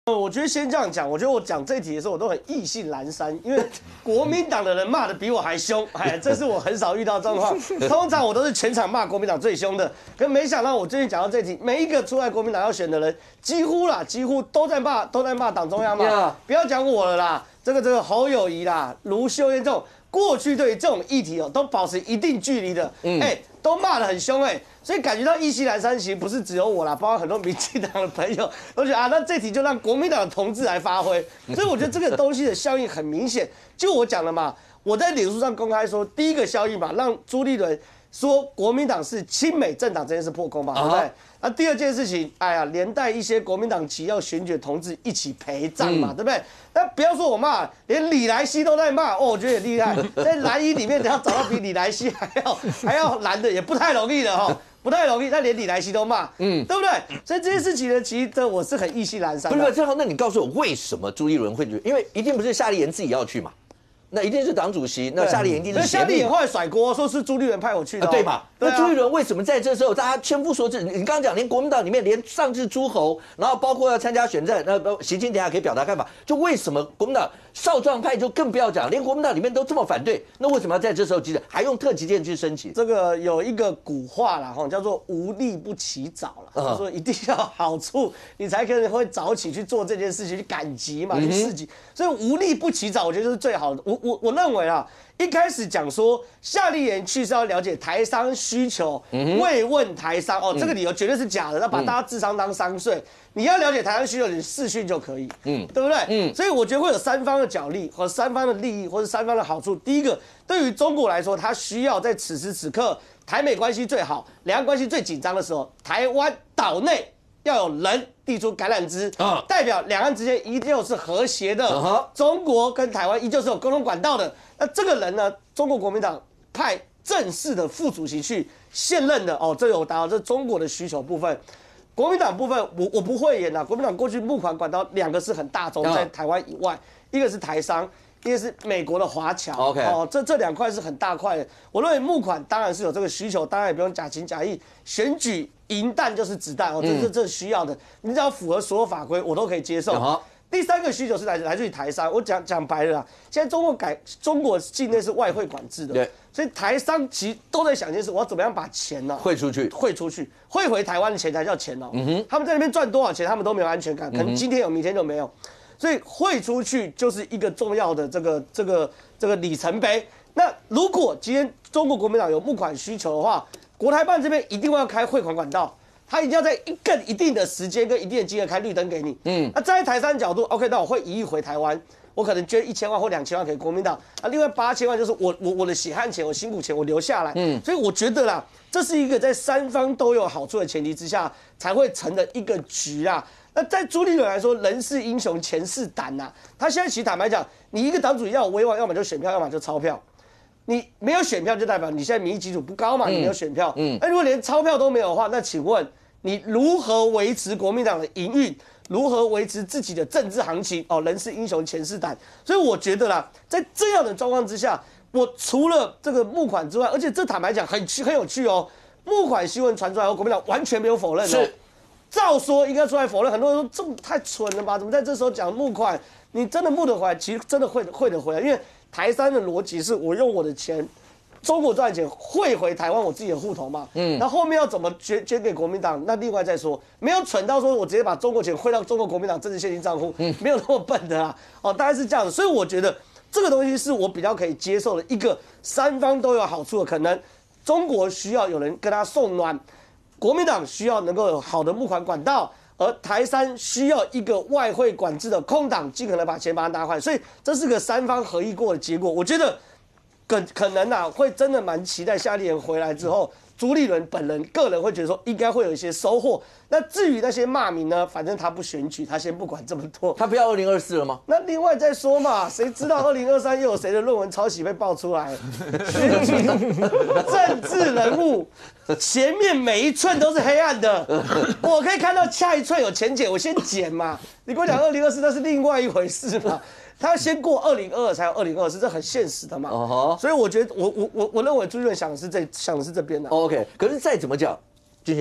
我觉得先这样讲，我觉得我讲这题的时候，我都很意兴阑珊，因为国民党的人骂的比我还凶，哎，这是我很少遇到状况。通常我都是全场骂国民党最凶的，可没想到我最近讲到这题，每一个出来国民党要选的人，几乎都在骂党中央嘛。不要讲我了啦，这个侯友宜啦、卢秀燕这种，过去对于这种议题都保持一定距离的，都骂得很凶，所以感觉到意兴阑珊，其实不是只有我啦，包括很多民进党的朋友都觉得啊，那这题就让国民党的同志来发挥。所以我觉得这个东西的效应很明显。就我讲了嘛，我在脸书上公开说，第一个效应嘛，让朱立伦说国民党是亲美政党这件事破功嘛，对不对？那第二件事情，哎呀，连带一些国民党旗要选举同志一起陪葬嘛，对不对？那不要说我骂，连李来希都在骂，哦，我觉得也厉害。在蓝营里面，你要找到比李来希还要蓝的，也不太容易的哈。不太容易，但连李来希都骂，对不对？所以这件事情呢，其实我是很意兴阑珊。 不是，正好，那你告诉我，为什么朱立伦会觉得？因为一定不是夏立言自己要去嘛，那一定是党主席，那夏立言一定是。 夏立言后来甩锅，说是朱立伦派我去的， 对嘛？那朱立伦为什么在这时候大家千夫所指？你刚刚讲，连国民党里面连上至诸侯，然后包括要参加选战，那习近平还可以表达看法，就为什么国民党少壮派就更不要讲，连国民党里面都这么反对，那为什么要在这时候急着还用特级舰去升旗？ 这个有一个古话啦，叫做无利不起早啦，就是说一定要好处，你才可能会早起去做这件事情，去赶集嘛，去市集。所以无利不起早，我觉得是最好的。我认为啊。一开始讲说夏立言去是要了解台商需求，慰问台商这个理由绝对是假的，要把大家智商当3岁。你要了解台湾需求，你视讯就可以，对不对？所以我觉得会有3方的角力和3方的利益，或者3方的好处。第一个，对于中国来说，它需要在此时此刻台美关系最好、两岸关系最紧张的时候，台湾岛内要有人递出橄榄枝，代表两岸之间依旧是和谐的，中国跟台湾依旧是有沟通管道的。那这个人呢，中国国民党派正式的副主席去现任的这有达到这中国的需求部分。国民党部分，我不会演啦。国民党过去募款管道2个是很大宗，在台湾以外，一个是台商，一个是美国的华侨。这2块是很大块的。我认为募款当然是有这个需求，当然也不用假情假意。选举银弹就是子弹这是需要的，你只要符合所有法规，我都可以接受。第3个需求是来自于台商，我讲白了啦，现在中国境内是外汇管制的，所以台商其实都在想一件事，我要怎么样把钱呢汇出去，汇回台湾的钱才叫钱他们在那边赚多少钱，他们都没有安全感，可能今天有，明天就没有，所以汇出去就是一个重要的这个里程碑。那如果今天中国国民党有募款需求的话，国台办这边一定会要开汇款管道。他一定要在一定的时间跟一定的金额开绿灯给你。那站在台商角度 ，OK， 那我会1亿回台湾，我可能捐1000万或2000万给国民党，另外8000万就是我的血汗钱、我辛苦钱我留下来。所以我觉得啦，这是一个在3方都有好处的前提之下才会成的一个局啊。那在朱立伦来说，人是英雄，钱是胆呐。他现在其实坦白讲，你一个党主席要有威望，要么就选票，要么就钞票。你没有选票，就代表你现在民意基础不高嘛，你没有选票。那如果连钞票都没有的话，那请问你如何维持国民党的营运？如何维持自己的政治行情？人是英雄，钱是胆。所以我觉得啦，在这样的状况之下，我除了这个募款之外，而且这坦白讲很有趣哦。募款新闻传出来后，国民党完全没有否认哦。照说应该出来否认，很多人说这太蠢了吧？怎么在这时候讲募款？你真的募得回来，其实真的会得回来，因为台商的逻辑是我用我的钱，中国赚钱汇回台湾我自己的户头嘛，那后面要怎么捐给国民党，那另外再说，没有蠢到说我直接把中国钱汇到中国国民党政治现金账户，没有那么笨的啦，大概是这样的，所以我觉得这个东西是我比较可以接受的一个3方都有好处的可能，中国需要有人跟他送暖，国民党需要能够有好的募款管道。而台商需要一个外汇管制的空档，尽可能把钱把它拿回来，所以这是个3方合意过的结果。我觉得可能啊，会真的蛮期待夏立言回来之后，朱立伦本人个人会觉得说应该会有一些收获。那至于那些骂名呢，反正他不选举，他先不管这么多。 他不要2024了吗？ 那另外再说嘛，谁知道2023又有谁的论文抄袭被爆出来？选举政治人物前面每一寸都是黑暗的，我可以看到下一寸有钱捡，我先捡嘛。你跟我讲2024，那是另外一回事嘛。他要先过2022才有2024，这很现实的嘛。所以我觉得我认为朱立伦想的是这边的。 OK， 可是再怎么讲，俊宪，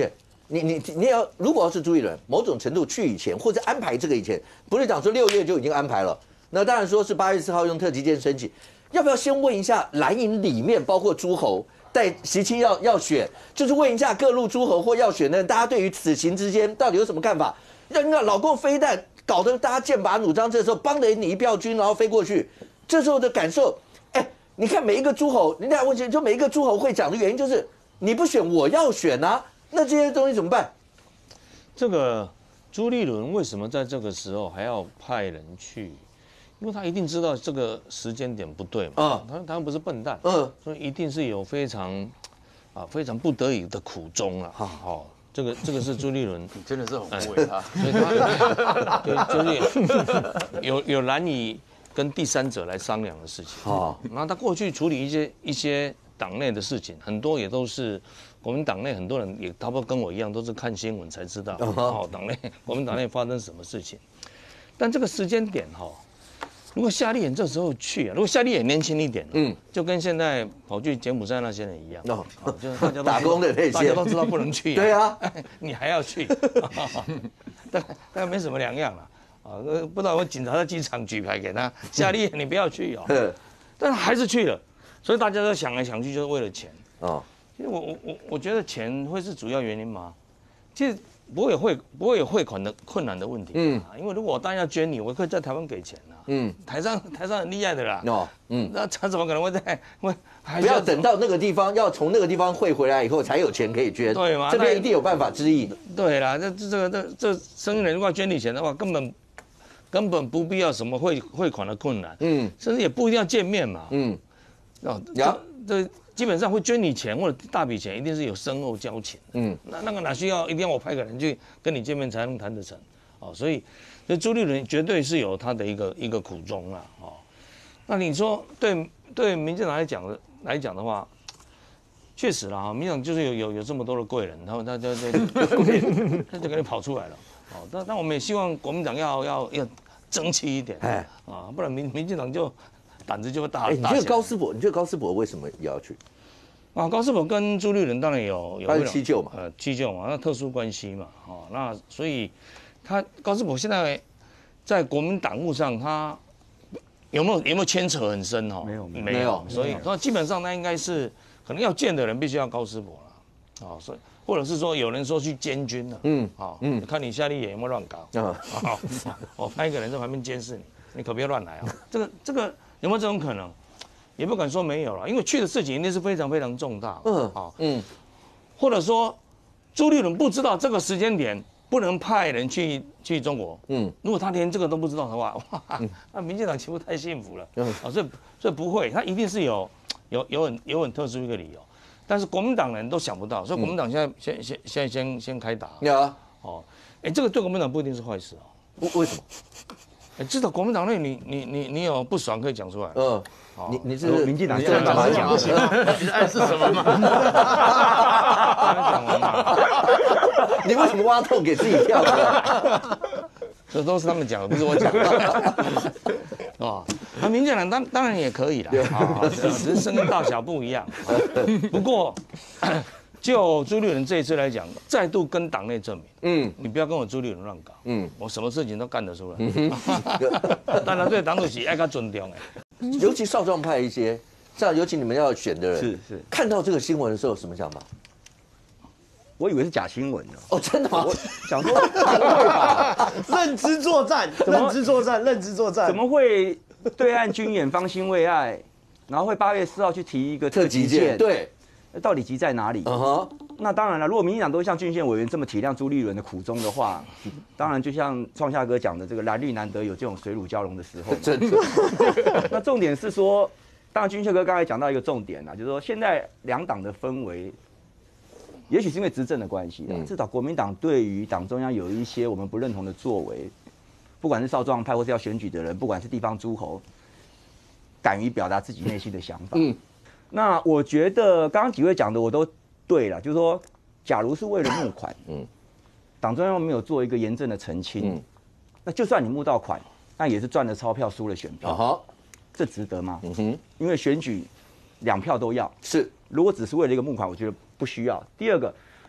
你要如果要是朱立伦，某种程度去以前或者安排这个以前，不是讲说6月就已经安排了，那当然说是8月4号用特急件升级，要不要先问一下蓝营里面包括诸侯在17要选，就是问一下各路诸侯或要选的人，大家对于此行之间到底有什么看法？让老共飞弹搞得大家剑拔弩张，这时候帮了你一票军，然后飞过去，这时候的感受，你看每一个诸侯，人家问题就每一个诸侯会讲的原因就是你不选我要选啊。那这些东西怎么办？ 这个朱立伦为什么在这个时候还要派人去？因为他一定知道这个时间点不对嘛。他不是笨蛋。所以一定是有非常不得已的苦衷啊。好，这个是朱立伦。 你真的是很误会他。 所以他就是有难以跟第三者来商量的事情。然后他过去处理一些党内的事情，很多也都是。我们党内很多人也差不多跟我一样，都是看新闻才知道，我们党内发生什么事情。但这个时间点如果夏立言这时候去，如果夏立言年轻一点，就跟现在跑去柬埔寨那些人一样，就是大家都打工的那些， 大家都知道不能去， 对啊， 你还要去，大概没什么两样了。不知道我警察在机场举牌给他，夏立言你不要去哦，但还是去了，所以大家都想来想去，就是为了钱。其实我觉得钱会是主要原因吗？其实不会有汇款的困难的问题。因为如果我当然要捐你，我可以在台湾给钱啊。台上很厉害的啦。那他怎么可能会不要等到那个地方，要从那个地方汇回来以后才有钱可以捐， 对吗？ 这边一定有办法之意。 对啦，这生意人如果捐你钱的话，根本不必要什么汇款的困难。甚至也不一定要见面嘛。这基本上会捐你钱或者大笔钱，一定是有深厚交情。那个哪需要一定要我派个人去跟你见面才能谈得成？所以朱立伦绝对是有他的一个苦衷啦。那你说对民进党来讲的话，确实啦，民进党就是有这么多的贵人，然后他就给你跑出来了。但我们也希望国民党要争气一点，不然民进党就。胆子就会大。 你觉得高思博为什么也要去？ 高思博跟朱立伦当然有七舅嘛， 七舅嘛，那特殊关系嘛，那所以高思博现在在国民党务上，他有没有牵扯很深？没有，所以基本上他应该是可能要见的人必须要高思博了，所以或者是说有人说去监军了，看你夏立言有没有乱搞，我派一个人在旁边监视你，你可别乱来啊，这个。有没有这种可能？也不敢说没有了，因为去的事情一定是非常非常重大。或者说朱立伦不知道这个时间点不能派人去中国。如果他连这个都不知道的话，哇，那民进党岂不太幸福了？所以不会，他一定是有很特殊一个理由，但是国民党人都想不到，所以国民党现在先开打。这个对国民党不一定是坏事为什么？ 至少国民党内你有不爽可以讲出来。 你是民进党正干嘛讲？ 你是暗示什么吗？ 讲完嘛。 你为什么挖洞给自己跳？ 这都是他们讲的，不是我讲的。民进党当然也可以啦，只是声音大小不一样。不过。就朱立伦这一次来讲，再度跟党内证明，你不要跟我朱立伦乱搞，我什么事情都干得出来。当然对党主席爱他尊重尤其少壮派一些，像尤其你们要选的人， 是看到这个新闻的时候什么想法？ 我以为是假新闻呢。 真的吗？ 我想说， 认知作战， 怎么会对岸军演方兴未艾，然后会8月4号去提一个特急件？ 对。 到底急在哪里？那当然了，如果民进党都像郡县委员这么体谅朱立伦的苦衷的话，当然就像创夏哥讲的，这个蓝绿难得有这种水乳交融的时候。 真的。 那重点是说，当然郡县哥刚才讲到一个重点就是说现在两党的氛围，也许是因为执政的关系至少国民党对于党中央有一些我们不认同的作为，不管是少壮派或是要选举的人，不管是地方诸侯，敢于表达自己内心的想法。那我觉得刚刚几位讲的我都对了，就是说，假如是为了募款，党中央没有做一个严正的澄清，那就算你募到款，那也是赚了钞票输了选票，这值得吗？因为选举2票都要， 是， 如果只是为了一个募款，我觉得不需要。第二个，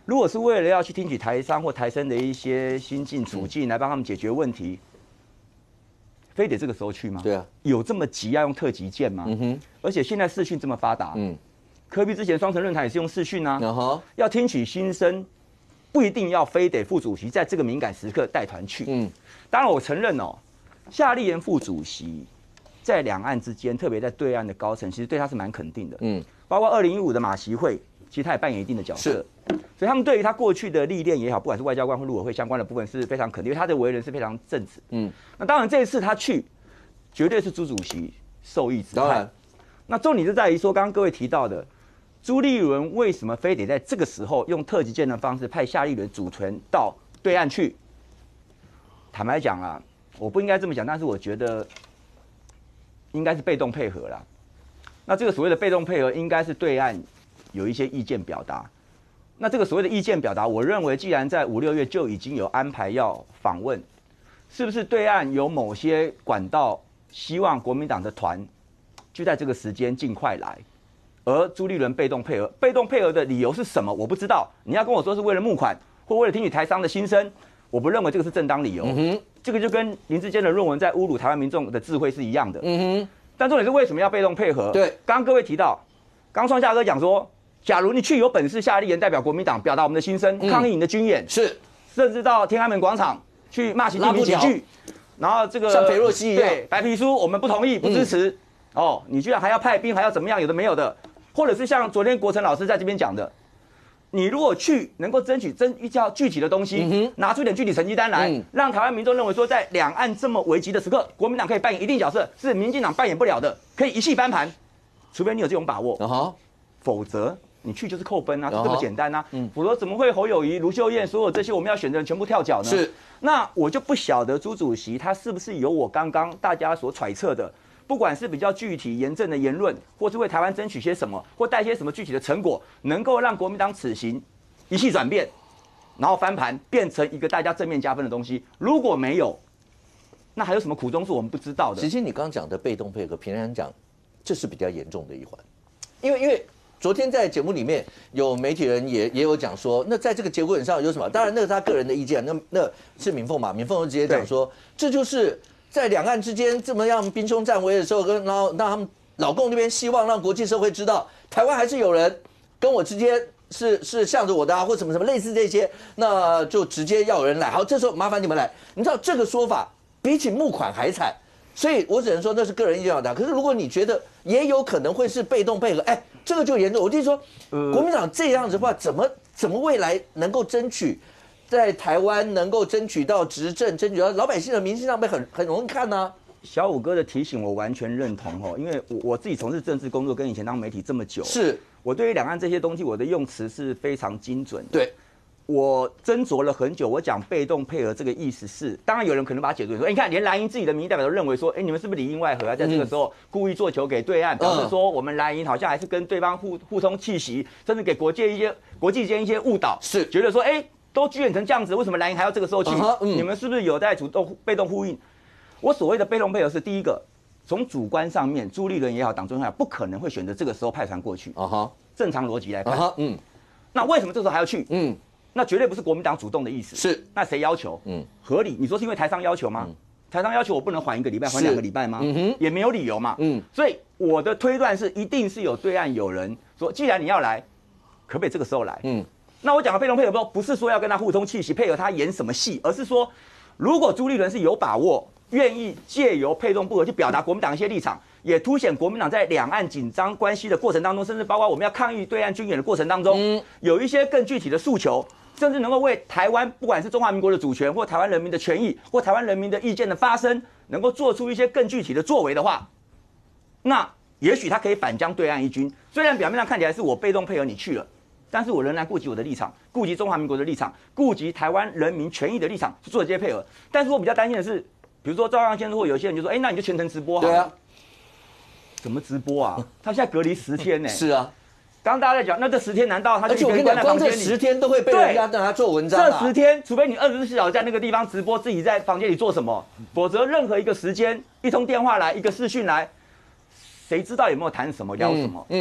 如果是为了要去听取台商或台生的一些心境处境来帮他们解决问题，非得这个时候去吗？ 对啊， 有这么急要用特急件吗？而且现在视讯这么发达，科比之前双城论坛也是用视讯啊，要听取心声，不一定要非得副主席在这个敏感时刻带团去。当然我承认哦，夏立言副主席在两岸之间，特别在对岸的高层，其实对他是蛮肯定的。包括2015的马习会，其实他也扮演一定的角色。所以他们对于他过去的历练也好，不管是外交官或陆委会相关的部分是非常肯定，因为他的为人是非常正直。那当然这一次他去，绝对是朱主席授意之派。那重点就在于说，刚刚各位提到的。朱立伦为什么非得在这个时候用特急舰的方式派夏立伦组团到对岸去？坦白讲啦，我不应该这么讲，但是我觉得应该是被动配合啦。那这个所谓的被动配合，应该是对岸有一些意见表达。那这个所谓的意见表达，我认为既然在5、6月就已经有安排要访问，是不是对岸有某些管道希望国民党的团就在这个时间尽快来？而朱立伦被动配合，被动配合的理由是什么？我不知道。你要跟我说是为了募款，或为了听取台商的心声，我不认为这个是正当理由。这个就跟林智坚的论文在侮辱台湾民众的智慧是一样的。但重点是为什么要被动配合？对，刚刚各位提到，刚创夏哥讲说，假如你去有本事，夏立言代表国民党表达我们的心声，抗议你的军演，甚至到天安门广场去骂习近平几句，然后这个像裴若曦一样， 对，白皮书我们不同意，不支持。你居然还要派兵，还要怎么样？有的没有的。或者是像昨天国成老师在这边讲的，你如果去能够争取一较具体的东西，拿出一点具体成绩单来，让台湾民众认为说，在两岸这么危急的时刻，国民党可以扮演一定角色，是民进党扮演不了的，可以一气翻盘，除非你有这种把握，否则你去就是扣分啊，就这么简单啊。否则怎么会侯友宜、卢秀燕所有这些我们要选的人全部跳脚呢？是，那我就不晓得朱主席他是不是有我刚刚大家所揣测的。不管是比较具体严正的言论，或是为台湾争取些什么，或带些什么具体的成果，能够让国民党此行一气转变，然后翻盘，变成一个大家正面加分的东西。如果没有，那还有什么苦衷是我们不知道的？ 其实你刚刚讲的被动配合，平常讲，这是比较严重的一环，因为昨天在节目里面有媒体人也有讲说，那在这个结果上有什么？当然那是他个人的意见，那是敏凤嘛，敏凤就直接讲说，这就是在两岸之间这么样兵凶战危的时候，然后让他们老共那边希望让国际社会知道，台湾还是有人跟我之间是向着我的啊，或什么类似这些，那就直接要有人来。好，这时候麻烦你们来。你知道这个说法比起募款还惨，所以我只能说那是个人意见表达。可是如果你觉得也有可能会是被动配合，这个就严重。我就说，国民党这样子的话，怎么未来能够争取在台湾能够争取到执政，争取到老百姓的民心上面很容易看呢？ 小武哥的提醒我完全认同因为我自己从事政治工作，跟以前当媒体这么久，是我对于两岸这些东西，我的用词是非常精准的。对，我斟酌了很久，我讲被动配合这个意思是，当然有人可能把它解读说，你看连蓝营自己的民意代表都认为说，你们是不是里应外合啊？在这个时候故意做球给对岸，表示说我们蓝营好像还是跟对方互通气息，甚至给国际间一些误导，是觉得说，都军演成这样子，为什么蓝营还要这个时候去？你们是不是有在主动被动呼应？我所谓的被动配合是第一个，从主观上面，朱立伦也好，党中央不可能会选择这个时候派船过去。正常逻辑来看，那为什么这时候还要去？那绝对不是国民党主动的意思。是，那谁要求？合理？你说是因为台商要求吗？台商要求我不能缓1个礼拜，缓2个礼拜吗？也没有理由嘛。所以我的推断是，一定是有对岸有人说，既然你要来，可不可以这个时候来？那我讲的被动配合不是说要跟他互通气息，配合他演什么戏，而是说，如果朱立伦是有把握，愿意借由配动配合去表达国民党一些立场，也凸显国民党在两岸紧张关系的过程当中，甚至包括我们要抗议对岸军演的过程当中，有一些更具体的诉求，甚至能够为台湾不管是中华民国的主权，或台湾人民的权益，或台湾人民的意见的发声，能够做出一些更具体的作为的话，那也许他可以反将对岸一军。虽然表面上看起来是我被动配合你去了，但是我仍然顾及我的立场，顾及中华民国的立场，顾及台湾人民权益的立场去做这些配合。但是我比较担心的是，比如说赵阳先生或有些人就说，那你就全程直播好了。对啊，怎么直播啊？他现在隔离10天呢。是啊，刚刚大家在讲，那这10天难道他就一个人关在房间里？光这10天都会被人家让他做文章。这10天，除非你24小时在那个地方直播，自己在房间里做什么，否则任何一个时间，一通电话来，一个视讯来，谁知道有没有谈什么聊什么？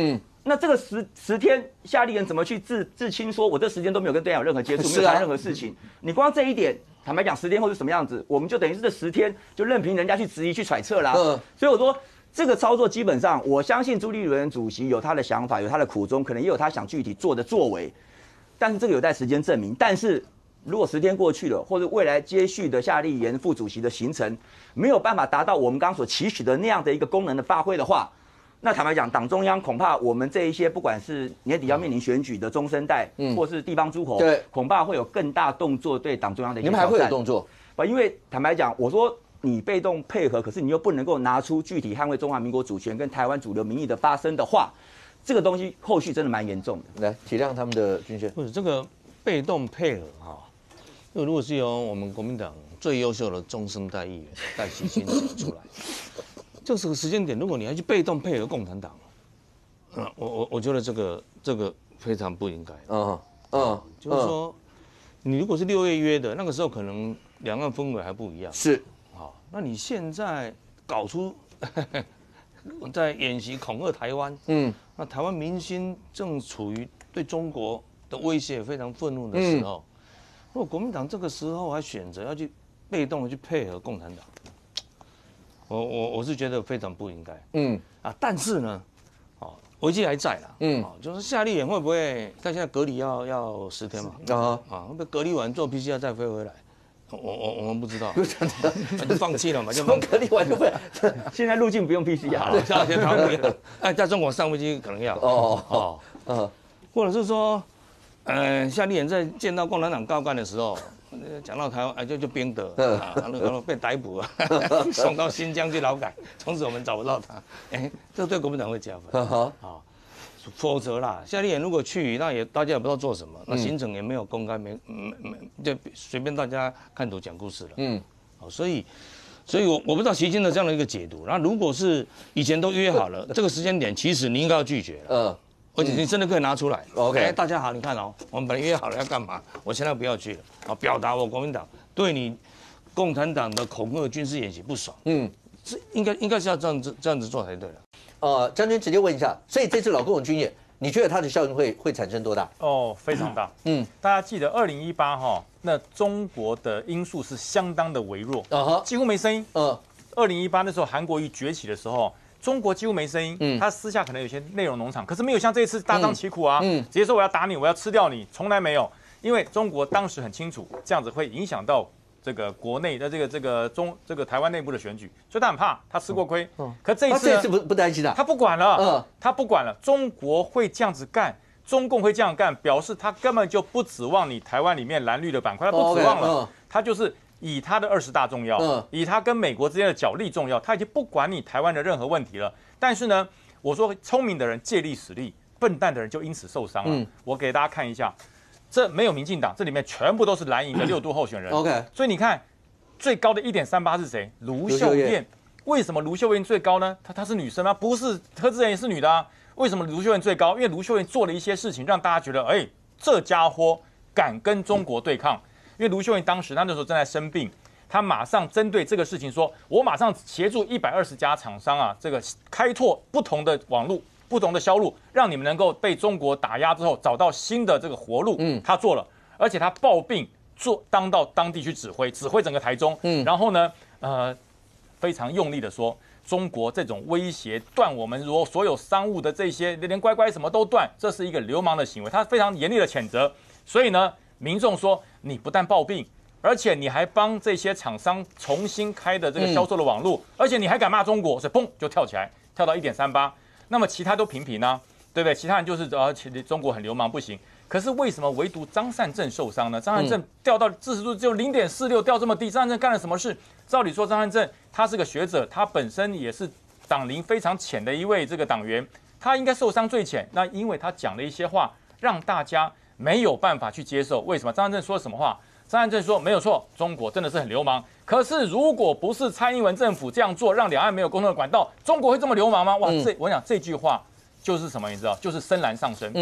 那这个十天，夏立言怎么去自清说，我这10天都没有跟对方有任何接触，没有谈任何事情？你光这一点，坦白讲，10天后是什么样子，我们就等于是这10天就任凭人家去质疑、去揣测啦。所以我说这个操作基本上，我相信朱立伦主席有他的想法，有他的苦衷，可能也有他想具体做的作为，但是这个有待时间证明。但是如果10天过去了，或者未来接续的夏立言副主席的行程没有办法达到我们刚刚所期许的那样的一个功能的发挥的话，那坦白讲，党中央恐怕我们这一些不管是年底要面临选举的中生代，或是地方诸侯，对，恐怕会有更大动作对党中央的一些挑战。 你们还会有动作？ 因为坦白讲，我说你被动配合，可是你又不能够拿出具体捍卫中华民国主权跟台湾主流民意的发声的话，这个东西后续真的蛮严重的。 来体谅他们的军宣， 不是这个被动配合哈。如果是由我们国民党最优秀的中生代议员戴喜清讲出来。这个时间点，如果你还去被动配合共产党，我觉得这个非常不应该。就是说，你如果是6月约的，那个时候可能两岸氛围还不一样。 是， 好，那你现在搞出在演习恐吓台湾，那台湾民心正处于对中国的威胁非常愤怒的时候，如果国民党这个时候还选择要去被动的去配合共产党。我是觉得非常不应该，但是呢，危机还在啦，就是夏立言会不会，但现在隔离要10天嘛，会不会隔离完做 PCR 再飞回来？我们不知道，就放弃了嘛，就隔离完就会， 现在入境不用 PCR， 下天台湾不要，在中国上飞机可能要，或者是说，夏立言在见到共产党高干的时候。讲到台湾，就兵德被逮捕了，送到新疆去劳改，从此我们找不到他。这对国民党会加分。否则啦，夏立言如果去，那也大家也不知道做什么，那行程也没有公开，就随便大家看图讲故事了。所以我不知道习近的这样的一个解读。那如果是以前都约好了，这个时间点，其实你应该要拒绝了。而且你真的可以拿出来 ，OK？ 大家好，你看我们本来约好了要干嘛，我现在不要去了，表达我国民党对你共产党的恐吓军事演习不爽，这应该是要这样子做才对了。 将军直接问一下，所以这次老共同军演，你觉得它的效应会产生多大？ 非常大。大家记得2018那中国的因素是相当的微弱，几乎没声音。2018那时候韩国瑜崛起的时候。中国几乎没声音，他私下可能有些内容农场，可是没有像这一次大张旗鼓啊，直接说我要打你，我要吃掉你，从来没有。因为中国当时很清楚，这样子会影响到这个国内的这个台湾内部的选举，所以他很怕，他吃过亏。可这一次不担心啊， 他不管了，他不管了，中国会这样子干，中共会这样干，表示他根本就不指望你台湾里面蓝绿的板块，他不指望了，他就是。以他的20大重要，以他跟美国之间的角力重要，他已经不管你台湾的任何问题了。但是呢，我说聪明的人借力使力，笨蛋的人就因此受伤了。我给大家看一下，这没有民进党，这里面全部都是蓝营的6都候选人。OK， 所以你看最高的1.38是谁？卢秀燕。为什么卢秀燕最高呢？她是女生吗？不是，柯志恩也是女的啊。为什么卢秀燕最高？因为卢秀燕做了一些事情，让大家觉得，这家伙敢跟中国对抗。因为卢秀燕当时，她那时候正在生病，她马上针对这个事情说：“我马上协助120家厂商啊，这个开拓不同的网路、不同的销路，让你们能够被中国打压之后找到新的这个活路。”她做了，而且她抱病到当地去指挥整个台中。然后呢，非常用力的说，中国这种威胁断我们所有商务的这些，连乖乖什么都断，这是一个流氓的行为，她非常严厉的谴责。所以呢。民众说，你不但抱病，而且你还帮这些厂商重新开的这个销售的网路，而且你还敢骂中国，所以砰就跳起来，跳到1.38。那么其他都平平啊，对不对？其他人就是其实中国很流氓不行。可是为什么唯独张善政受伤呢？张善政掉到支持度只有0.46，掉这么低，张善政干了什么事？照理说，张善政他是个学者，他本身也是党龄非常浅的一位这个党员，他应该受伤最浅。那因为他讲了一些话，让大家。没有办法去接受，为什么？张善政说什么话？张善政说没有错，中国真的是很流氓。可是如果不是蔡英文政府这样做，让两岸没有沟通的管道，中国会这么流氓吗？哇，我想这句话就是什么？你知道，就是深蓝上升。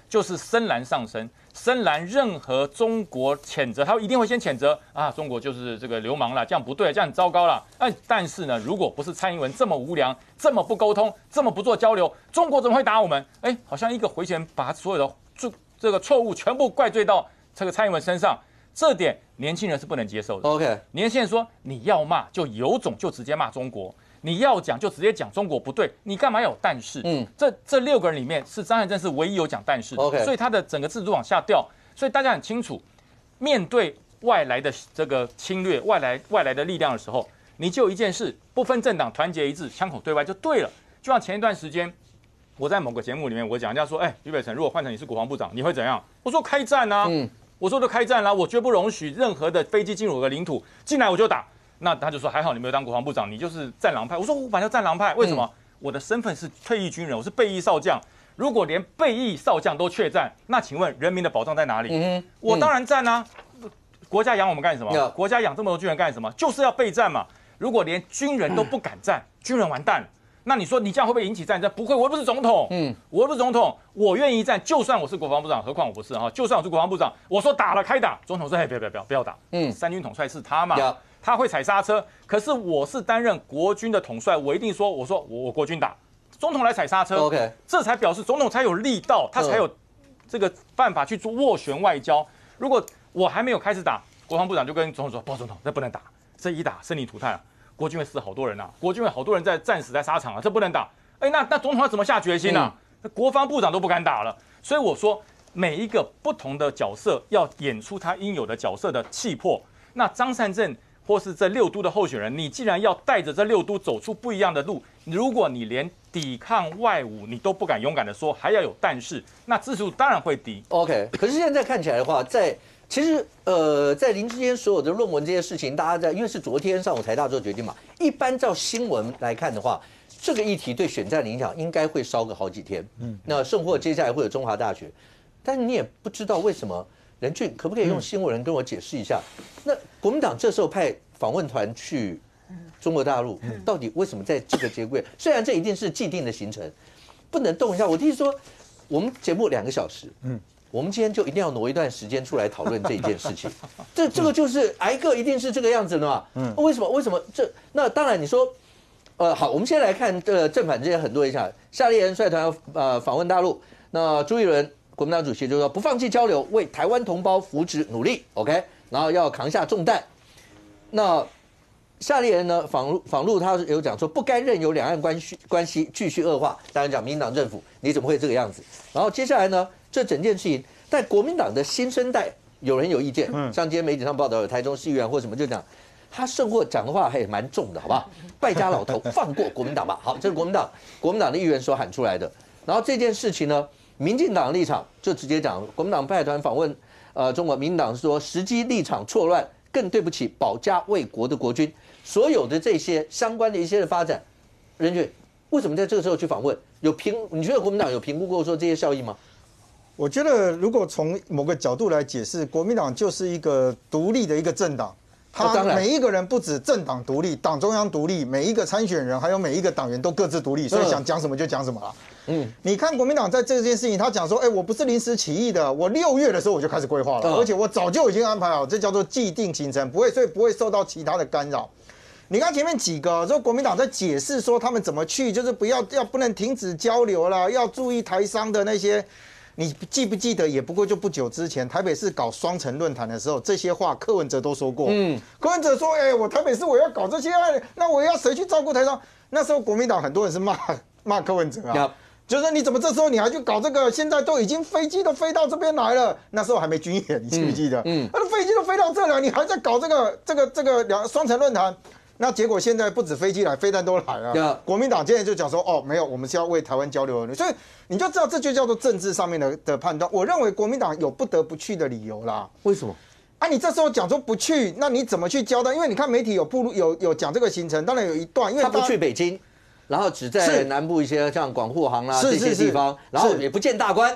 就是深蓝上升。深蓝任何中国谴责，他一定会先谴责啊，中国就是这个流氓啦，这样不对，这样很糟糕啦。但是呢，如果不是蔡英文这么无良，这么不沟通，这么不做交流，中国怎么会打我们？好像一个回旋把所有的这个错误全部怪罪到这个蔡英文身上，这点年轻人是不能接受的。 OK， 年轻人说你要骂就有种就直接骂中国。你要讲就直接讲中国不对，你干嘛要有但是？这6个人里面是张善政是唯一有讲但是的， OK， 所以他的整个制度往下掉，所以大家很清楚，面对外来的这个侵略、外来的力量的时候，你就一件事，不分政党，团结一致，枪口对外就对了。就像前一段时间，我在某个节目里面我讲，人家说，俞北辰，如果换成你是国防部长，你会怎样？我说开战啊，我说都开战啦，我绝不容许任何的飞机进入我的领土，进来我就打。那他就说还好你没有当国防部长，你就是战狼派。我说我反正战狼派，为什么？我的身份是退役军人，我是备役少将。如果连备役少将都怯战，那请问人民的保障在哪里？我当然战啊！国家养我们干什么？国家养这么多军人干什么？就是要备战嘛。如果连军人都不敢战，军人完蛋了。那你说你这样会不会引起战争？不会，我又不是总统，我又不是总统，我愿意战。就算我是国防部长，何况我不是哈？就算我是国防部长，我说打了开打，总统说不要打。三军统帅是他嘛？他会踩刹车，可是我是担任国军的统帅，我一定说，我国军打，总统来踩刹车 ，OK， 这才表示总统才有力道，他才有这个办法去做斡旋外交。如果我还没有开始打，国防部长就跟总统说，报总统，这不能打，这一打生灵涂炭啊，国军会死好多人啊，国军会好多人在战死在沙场啊，这不能打。那总统要怎么下决心啊？国防部长都不敢打了，所以我说每一个不同的角色要演出他应有的角色的气魄。那张善政或是这6都的候选人，你既然要带着这6都走出不一样的路，如果你连抵抗外侮你都不敢勇敢的说，还要有但是，那支持度当然会低。 OK， 可是现在看起来的话，其实在林智坚所有的论文这些事情，大家因为是昨天上午台大做决定嘛，一般照新闻来看的话，这个议题对选战的影响应该会烧个好几天。那甚或接下来会有中华大学，但是你也不知道为什么。任俊，可不可以用新闻人跟我解释一下？那国民党这时候派访问团去中国大陆，到底为什么在这个节骨眼？虽然这一定是既定的行程，不能动一下。我弟说，我们节目2个小时，我们今天就一定要挪一段时间出来讨论这一件事情。这个就是挨个一定是这个样子的嘛？为什么？为什么这？那当然你说，好，我们先来看正反之间很多一下，夏立言率团访问大陆，那朱一伦。国民党主席就说不放弃交流，为台湾同胞福祉努力 ，OK， 然后要扛下重担。那夏立言呢访陆他有讲说不该任由两岸关系继续恶化。当然讲民进党政府你怎么会这个样子？然后接下来呢，这整件事情，但国民党的新生代有人有意见，像今天媒体上报道有台中市议员或什么就讲，他甚或讲的话还蛮重的，好不好？败家老头，放过国民党吧。好，这是国民党的议员所喊出来的。然后这件事情呢？民进党的立场就直接讲，国民党派团访问中国，民进党说时机立场错乱，更对不起保家卫国的国军。所有的这些相关的一些的发展，任俊为什么在这个时候去访问？你觉得国民党有评估过说这些效益吗？ 我觉得如果从某个角度来解释，国民党就是一个独立的一个政党。他每一个人不止政党独立，党中央独立，每一个参选人还有每一个党员都各自独立，所以想讲什么就讲什么了。你看国民党在这件事情，他讲说，我不是临时起意的，我6月的时候我就开始规划了，而且我早就已经安排好，这叫做既定行程，所以不会受到其他的干扰。你看前面几个，说国民党在解释说他们怎么去，就是不能停止交流啦，要注意台商的那些。你记不记得？也不过就不久之前，台北市搞双城论坛的时候，这些话柯文哲都说过。柯文哲说：“我台北市我要搞这些，那我要谁去照顾台商？”那时候国民党很多人是骂柯文哲啊，就是说你怎么这时候你还去搞这个？现在都已经飞机都飞到这边来了，那时候还没军演，你记不记得？那飞机都飞到这了，你还在搞这个双城论坛？那结果现在不止飞机来，飞弹都来了。国民党现在就讲说，没有，我们是要为台湾交流而努力，所以你就知道这就叫做政治上面的判断。我认为国民党有不得不去的理由啦。 为什么？ 你这时候讲说不去，那你怎么去交代？因为你看媒体有讲这个行程，当然有一段，因为他不去北京，然后只在南部一些像广沪杭啦这些地方，然后也不见大官。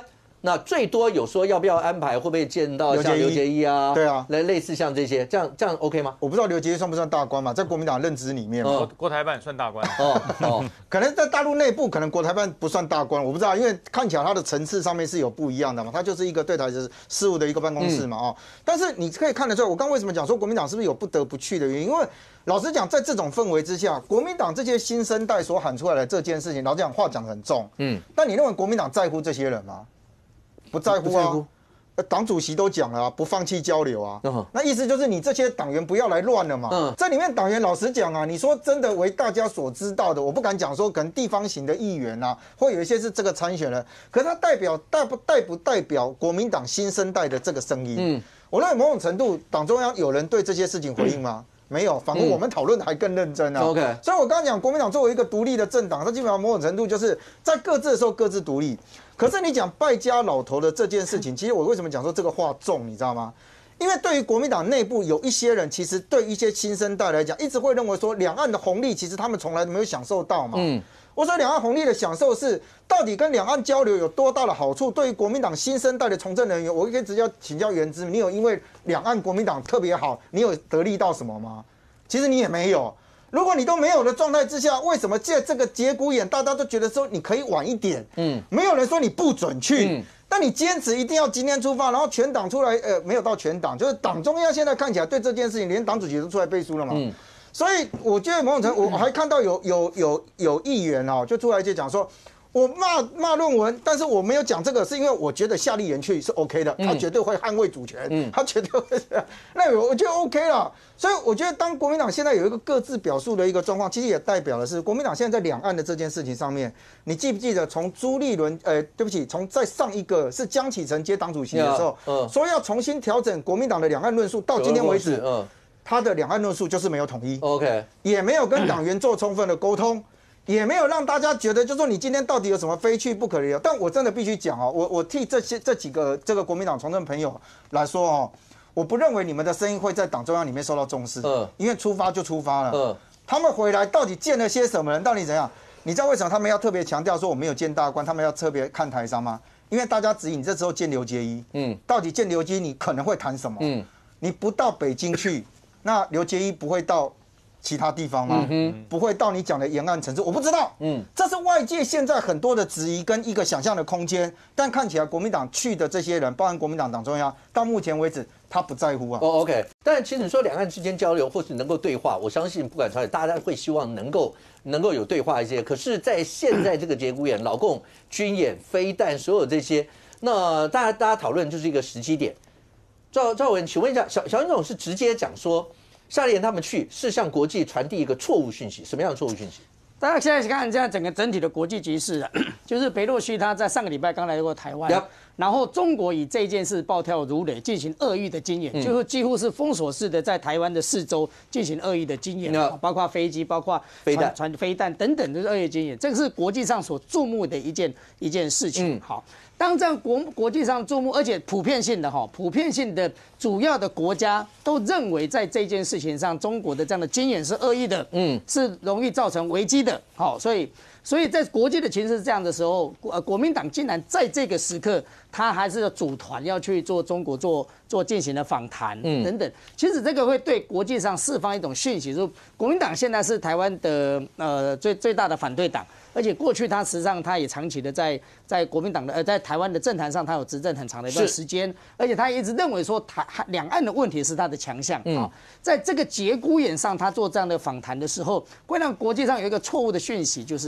那最多有说要不要安排，会不会见到像刘结一啊？ 对啊， 类似像这些，这样 OK 吗？ 我不知道刘结一算不算大官嘛，在国民党认知里面嘛， 国台办算大官可能在大陆内部，可能国台办不算大官，我不知道，因为看起来它的层次上面是有不一样的嘛，它就是一个对台事务的一个办公室嘛但是你可以看得出来，我刚为什么讲说国民党是不是有不得不去的原因？因为老实讲，在这种氛围之下，国民党这些新生代所喊出来的这件事情，老实讲话讲得很重，但你认为国民党在乎这些人吗？不在乎啊。党主席都讲了不放弃交流啊，那意思就是你这些党员不要来乱了嘛。这里面党员老实讲啊，你说真的为大家所知道的，我不敢讲说可能地方型的议员啊，或有一些是这个参选人，可是他代不代表国民党新生代的这个声音？我认为某种程度党中央有人对这些事情回应吗？没有，反而我们讨论的还更认真啊。 OK， 所以我刚刚讲国民党作为一个独立的政党，它基本上某种程度就是在各自的时候各自独立。可是你讲败家老头的这件事情，其实我为什么讲说这个话重，你知道吗？因为对于国民党内部有一些人，其实对一些新生代来讲，一直会认为说两岸的红利其实他们从来没有享受到嘛。我说两岸红利的享受是到底跟两岸交流有多大的好处？对于国民党新生代的从政人员，我可以直接请教元之，你有因为两岸国民党特别好，你有得利到什么吗？其实你也没有。如果你都没有的状态之下，为什么借这个节骨眼，大家都觉得说你可以晚一点？没有人说你不准去，但你坚持一定要今天出发，然后全党出来，没有到全党，就是党中央现在看起来对这件事情，连党主席都出来背书了嘛。所以我觉得某种程度，我还看到有议员就出来就讲说，我骂论文，但是我没有讲这个，是因为我觉得夏立言去是 OK 的，他绝对会捍卫主权，他绝对会这样，那我觉得 OK 了。所以我觉得，当国民党现在有一个各自表述的一个状况，其实也代表的是国民党现在在两岸的这件事情上面，你记不记得从朱立伦，对不起，从在上一个是江启臣接党主席的时候，说要重新调整国民党的两岸论述，到今天为止，他的两岸论述就是没有统一 ，OK， 也没有跟党员做充分的沟通。也没有让大家觉得，就说你今天到底有什么非去不可的。但我真的必须讲我替这几个这个国民党从政朋友来说我不认为你们的声音会在党中央里面受到重视，因为出发就出发了，他们回来到底见了些什么人，到底怎样？你知道为什么他们要特别强调说我没有见大官，他们要特别看台商吗？因为大家质疑你这时候见刘结一，到底见刘结一你可能会谈什么？你不到北京去，那刘结一不会到其他地方吗？不会到你讲的沿岸城市，我不知道。这是外界现在很多的质疑跟一个想象的空间。但看起来国民党去的这些人，包含国民党党中央，到目前为止他不在乎啊。 OK， 但其实你说两岸之间交流或是能够对话，我相信不管朝野，大家会希望能够有对话一些。可是，在现在这个节骨眼，老共军演、飞弹，所有这些，那大家讨论就是一个时机点。赵文，请问一下，小英总是直接讲说，夏立言他们去是向国际传递一个错误讯息，什么样的错误讯息？ 大家现在看这样整个整体的国际局势就是裴洛西他在上个礼拜刚来过台湾，然后中国以这件事暴跳如雷，进行恶意的经演，就是几乎是封锁式的在台湾的四周进行恶意的经演，包括飞机、包括传飞弹等等，就是恶意经演，这个是国际上所注目的一件事情。好。当这样国际上注目，而且普遍性的主要的国家都认为，在这件事情上，中国的这样的经演是恶意的，是容易造成危机的。好，所以在国际的情势是这样的时候，国民党竟然在这个时刻，他还是组团要去做中国做进行的访谈等等。其实这个会对国际上释放一种讯息，说国民党现在是台湾的最大的反对党。而且过去他实际上他也长期的在国民党的在台湾的政坛上，他有执政很长的一段时间，而且他一直认为说两岸的问题是他的强项啊。在这个节骨眼上，他做这样的访谈的时候，会让国际上有一个错误的讯息，就是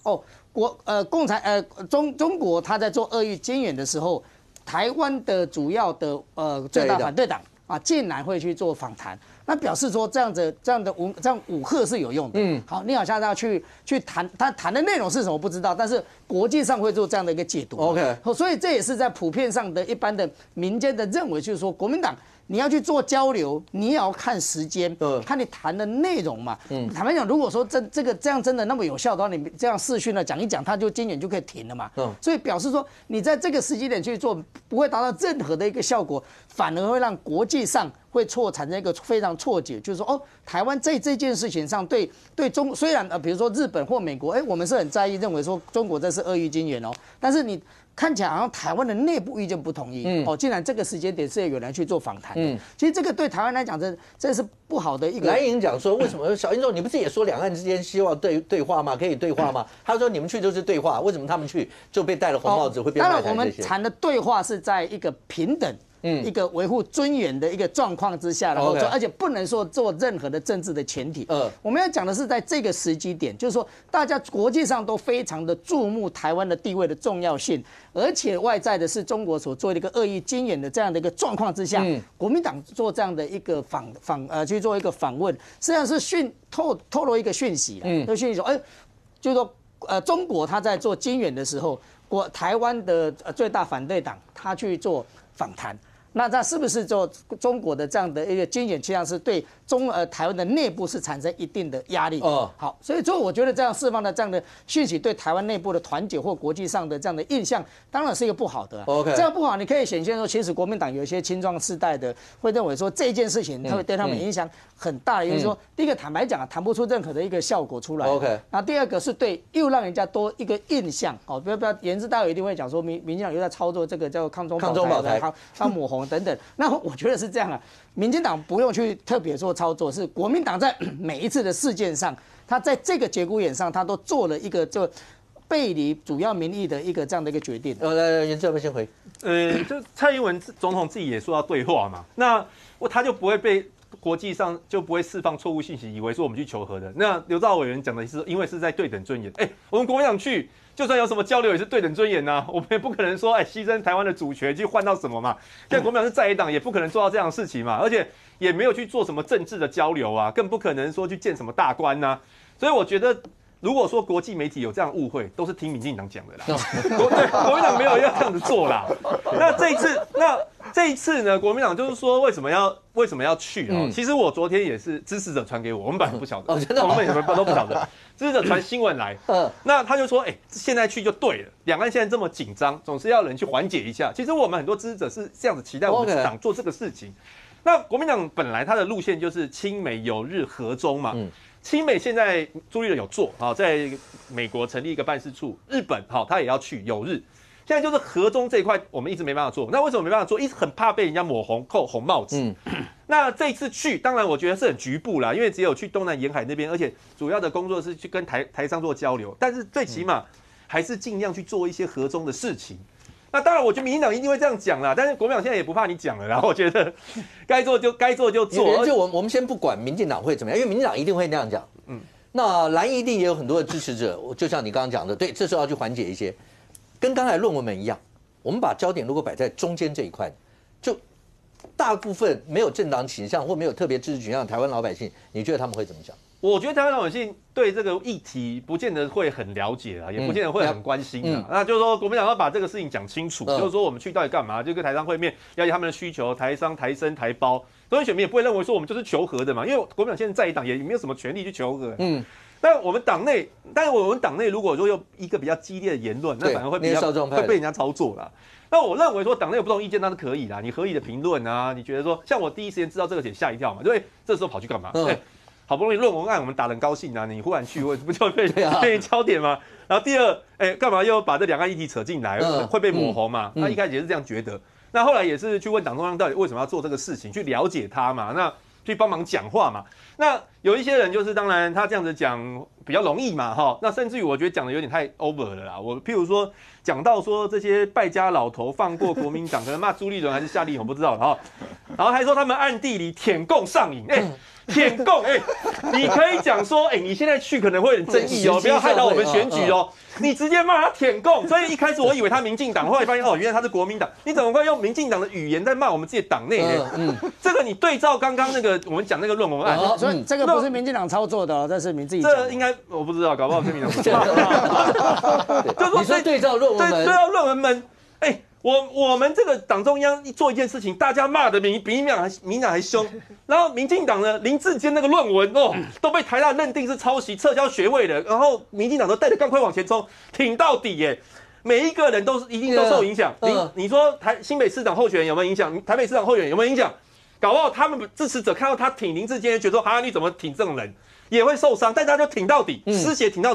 中国他在做恶意经演的时候，台湾的主要的最大反对党竟然会去做访谈。那表示说这样武吓是有用的。好，你好像要去谈，他谈的内容是什么不知道，但是国际上会做这样的一个解读。 OK， 所以这也是在普遍上的一般的民间的认为，就是说国民党你要去做交流，你也要看时间，看你谈的内容嘛。坦白讲，如果说这样真的那么有效的话，你这样视讯了讲一讲，他就经演就可以停了嘛。所以表示说你在这个时机点去做，不会达到任何的一个效果，反而会让国际上会产生一个非常错解，就是说台湾在这件事情上对虽然比如说日本或美国，我们是很在意，认为说中国这是恶意经演但是你看起来好像台湾的内部意见不统一，竟然这个时间点是有人去做访谈的，其实这个对台湾来讲，这是不好的一个。 蓝营讲说，为什么小英总，你不是也说两岸之间希望对话吗？可以对话吗？他说你们去就是对话，为什么他们去就被戴了红帽子，会变卖台这些？ 当然，我们谈的对话是在一个平等。一个维护尊严的一个状况之下，然后做，而且不能说做任何的政治的前提。我们要讲的是在这个时机点，就是说大家国际上都非常的注目台湾的地位的重要性，而且外在的是中国所做的一个恶意经营的这样的一个状况之下，国民党做这样的一个去做一个访问，实际上是透露一个讯息，这讯息说，就是说中国他在做经援的时候，台湾的最大反对党他去做访谈。那是不是就中国的这样的一个经验，实际上是对台湾的内部是产生一定的压力？好，所以我觉得这样释放的这样的讯息，对台湾内部的团结或国际上的这样的印象，当然是一个不好的。这样不好，你可以显现说，其实国民党有一些青壮世代的会认为说这件事情，它会对他们影响很大的，因为说第一个坦白讲谈不出任何的一个效果出来。那第二个是对又让人家多一个印象，不要言之大有一定会讲说民进党又在操作这个叫抗中保台，他抹红等等。那我觉得是这样啊，民进党不用去特别做操作，是国民党在每一次的事件上，他在这个节骨眼上，他都做了一个就背离主要民意的一个这样的一个决定。 来，严正先回。 就蔡英文总统自己也说要对话嘛，那他就不会被国际上就不会释放错误信息，以为说我们去求和的。那刘兆委员讲的是，因为是在对等尊严。我们国民党去。就算有什么交流也是对等尊严呐，我们也不可能说牺牲台湾的主权去换到什么嘛。现在国民党是在野党，也不可能做到这样的事情嘛，而且也没有去做什么政治的交流啊，更不可能说去见什么大官呐。所以我觉得，如果说国际媒体有这样误会，都是听民进党讲的啦。国民党没有要这样子做啦。那这一次呢，国民党就是说为什么要去啊？其实我昨天也是支持者传给我们本来不晓得，我们也都不晓得。支持者传新闻来，那他就说，现在去就对了。两岸现在这么紧张，总是要人去缓解一下。其实我们很多支持者是这样子期待我们党做这个事情。那国民党本来他的路线就是亲美友日和中嘛，亲美现在朱立伦有做，在美国成立一个办事处，日本他也要去友日。现在就是和中这一块，我们一直没办法做。那为什么没办法做？一直很怕被人家抹红、扣红帽子。那这一次去，当然我觉得是很局部啦，因为只有去东南沿海那边，而且主要的工作是去跟台商做交流。但是最起码还是尽量去做一些和中的事情。那当然，我觉得民进党一定会这样讲啦，但是国民党现在也不怕你讲了啦。我觉得该做就做。 就我们先不管民进党会怎么样，因为民进党一定会那样讲。那蓝营一定也有很多的支持者，就像你刚刚讲的，对，这时候要去缓解一些。跟刚才论文们一样，我们把焦点如果摆在中间这一块，就大部分没有政党倾向或没有特别支持倾向的台湾老百姓，你觉得他们会怎么想？ 我觉得台湾老百姓对这个议题不见得会很了解啊，也不见得会很关心啊。那就是说，国民党要把这个事情讲清楚，就是说我们去到底干嘛？就跟台商会面，了解他们的需求，台商、台生、台胞，中间选民也不会认为说我们就是求和的嘛，因为国民党现在在野党也没有什么权利去求和。但我们党内如果说有一个比较激烈的言论，那反而会被人家操作啦。那我认为说党内有不同意见那是可以啦，你合理的评论啊，你觉得说像我第一时间知道这个，吓一跳嘛，对，这时候跑去干嘛？好不容易论文案我们打得很高兴啊，你忽然去，不就被焦点吗？然后第二，干嘛又把这两岸议题扯进来，会被抹红嘛？那一开始也是这样觉得，那后来也是去问党中央到底为什么要做这个事情，去了解他嘛，那去帮忙讲话嘛。那有一些人就是当然他这样子讲比较容易嘛，那甚至于我觉得讲的有点太 over 了啦。我譬如说讲到说这些败家老头放过国民党，可能骂朱立伦还是夏立勇不知道，然后还说他们暗地里舔共上瘾，舔共，你可以讲说，你现在去可能会有点争议哦，不要害到我们选举哦。你直接骂他舔共，所以一开始我以为他民进党，后来发现原来他是国民党。你怎么会用民进党的语言在骂我们自己党内呢？这个你对照刚刚那个我们讲那个论文案， 所以这个不是民进党操作的哦，这是民自己讲的。 这应该我不知道，搞不好是民进党。 你说对照论文们， 对照论文们，我们这个党中央做一件事情，大家骂的比民进党还凶，然后民进党呢林智坚那个论文都被台大认定是抄袭撤销学位的，然后民进党都带着钢盔往前冲，挺到底耶，每一个人一定都受影响。你说新北市长候选人有没有影响？台北市长候选人有没有影响？搞不好他们支持者看到他挺林智坚，觉得说你怎么挺这种人，也会受伤，但他就挺到底，失血挺到底。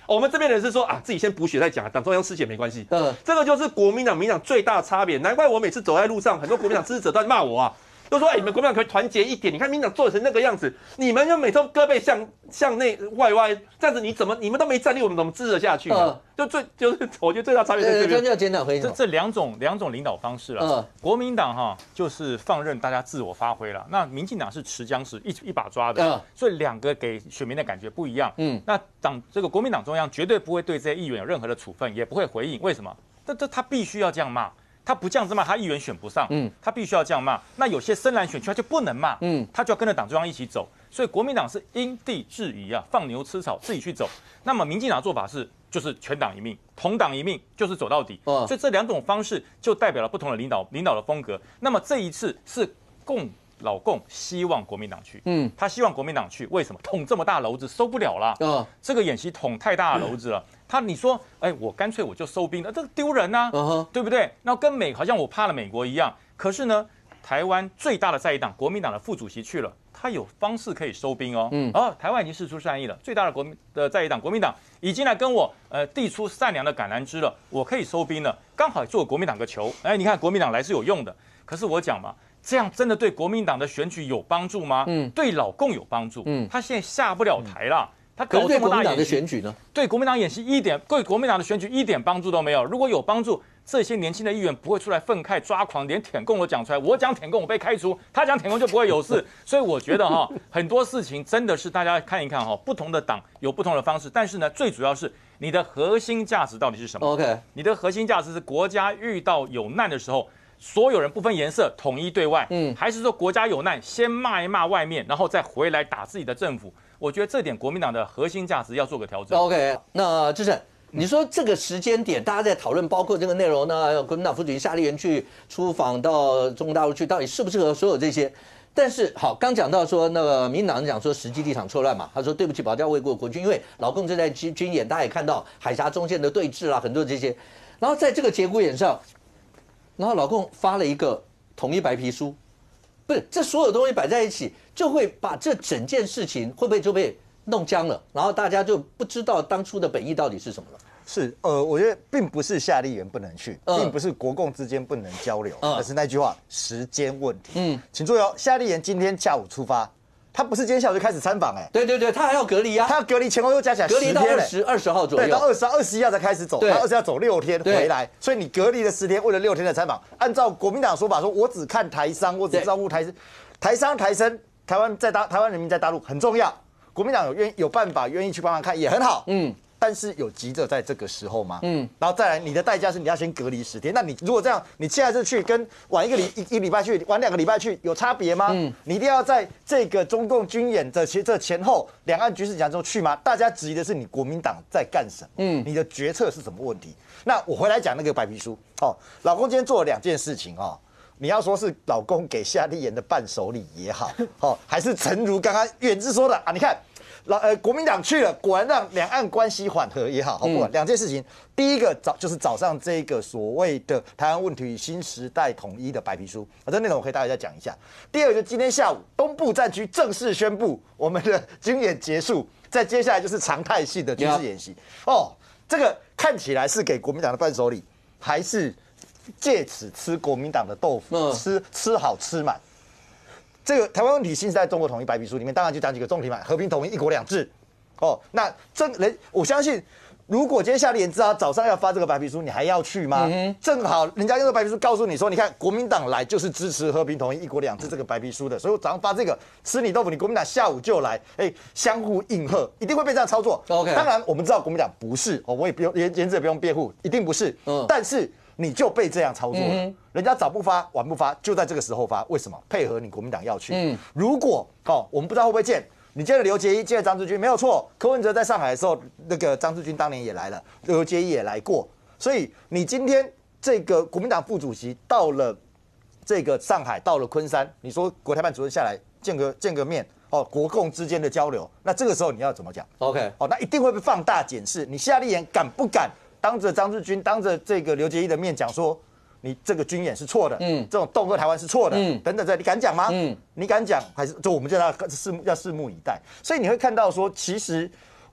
我们这边人是说啊，自己先补血再讲，党中央吃血没关系。这个就是国民党、民党最大的差别。难怪我每次走在路上，很多国民党支持者都在骂我啊。都说你们国民党可以团结一点，你看民党做成那个样子，你们就每次胳膊向内外歪，这样子你们都没战力，我们怎么支持下去呢？就是我觉得最大差别在这边。 要检讨回这两种领导方式啊。国民党哈就是放任大家自我发挥了，那民进党是持僵势一把抓的，所以两个给选民的感觉不一样。那这个国民党中央绝对不会对这些议员有任何的处分，也不会回应。为什么？他必须要这样骂。他不这样子骂，他议员选不上，他必须要这样骂。那有些深蓝选区他就不能骂，他就要跟着党中央一起走。所以国民党是因地制宜啊，放牛吃草，自己去走。那么民进党的做法就是全党一命，同党一命，就是走到底。所以这两种方式就代表了不同的领导的风格。那么这一次是老共希望国民党去，他希望国民党去，为什么？捅这么大篓子收不了了，这个演习捅太大的篓子了。你说，我干脆我就收兵了，这个丢人啊，对不对？那跟好像我怕了美国一样。可是呢，台湾最大的在野党国民党的副主席去了，他有方式可以收兵哦。台湾已经释出善意了，最大的在野党国民党已经来跟我递出善良的橄榄枝了，我可以收兵了，刚好做国民党个球。你看国民党来是有用的，可是我讲嘛。这样真的对国民党的选举有帮助吗？对老共有帮助。他现在下不了台了，他搞这么大演习，对国民党演习对国民党的选举一点帮助都没有。如果有帮助，这些年轻的议员不会出来愤慨抓狂，连舔共都讲出来。我讲舔共我被开除，他讲舔共就不会有事。所以我觉得很多事情真的是大家看一看不同的党有不同的方式，但是呢，最主要是你的核心价值到底是什么 ？OK， 你的核心价值是国家遇到有难的时候。所有人不分颜色，统一对外，还是说国家有难，先骂一骂外面，然后再回来打自己的政府？我觉得这点国民党的核心价值要做个调整。 OK， 那志胜，你说这个时间点，大家在讨论，包括这个内容呢，国民党副主席夏立言去出访到中国大陆去，到底适不适合所有这些？但是好，刚讲到说那个民进党讲说时机立场错乱嘛，他说对不起，保家卫国国军，因为老共正在军演，大家也看到海峡中线的对峙啦，很多这些，然后在这个节骨眼上。然后老共发了一个统一白皮书，不是这所有东西摆在一起，就会把这整件事情会不会就被弄僵了？然后大家就不知道当初的本意到底是什么了。 是我觉得并不是夏立言不能去，并不是国共之间不能交流，而是那句话时间问题。请注意哦，夏立言今天下午出发。他不是今天下午就开始参访对，他还要隔离啊， 他要隔离前后又加起来10天， 隔离到20号左右， 对，到21号才开始走，他20号走6天回来，所以你隔离了10天，为了6天的参访，按照国民党的说法说，我只看台商，我只照顾台商、台生，台湾人民在大陆很重要，国民党有办法愿意去帮忙看也很好，但是有急着在这个时候吗？然后再来，你的代价是你要先隔离10天。那你如果这样，你现在是去跟晚一个礼拜去，晚2个礼拜去，有差别吗？你一定要在这个中共军演的这前后，两岸局势讲之后去吗？大家质疑的是你国民党在干什么？你的决策是什么问题？那我回来讲那个白皮书老公今天做了2件事情你要说是老公给夏立言的伴手礼也好，还是诚如刚刚远志说的你看。国民党去了，果然让两岸关系缓和也好，不管2件事情。第一个就是早上这个所谓的台湾问题新时代统一的白皮书，这内容我可以大概再讲一下。第二个就是今天下午东部战区正式宣布我们的军演结束，再接下来就是常态性的军事演习。这个看起来是给国民党的伴手礼，还是借此吃国民党的豆腐，吃好吃满？这个台湾问题新时代中国统一白皮书里面，当然就讲几个重点嘛，和平统一、1国2制。那我相信，如果今天夏立言知道早上要发这个白皮书，你还要去吗？正好人家用这个白皮书告诉你说，你看国民党来就是支持和平统一、1国2制这个白皮书的，所以我早上发这个吃你豆腐，你国民党下午就来，相互应和，一定会被这样操作。当然我们知道国民党不是，我也不用言之也不用辩护，一定不是。但是。你就被这样操作了，人家早不发晚不发，就在这个时候发，为什么？配合你国民党要去。如果我们不知道会不会见，你见了刘捷一，见了张志军，没有错。柯文哲在上海的时候，那个张志军当年也来了，刘捷一也来过。所以你今天这个国民党副主席到了这个上海，到了昆山，你说国台办主任下来见个面。国共之间的交流，那这个时候你要怎么讲 ？OK， 那一定会被放大检视。你夏立言敢不敢？当着张志军、当着这个刘捷一的面讲说，你这个军演是错的，这种恫吓台湾是错的，等等，你敢讲吗？你敢讲还是就我们就要拭目以待。所以你会看到说，其实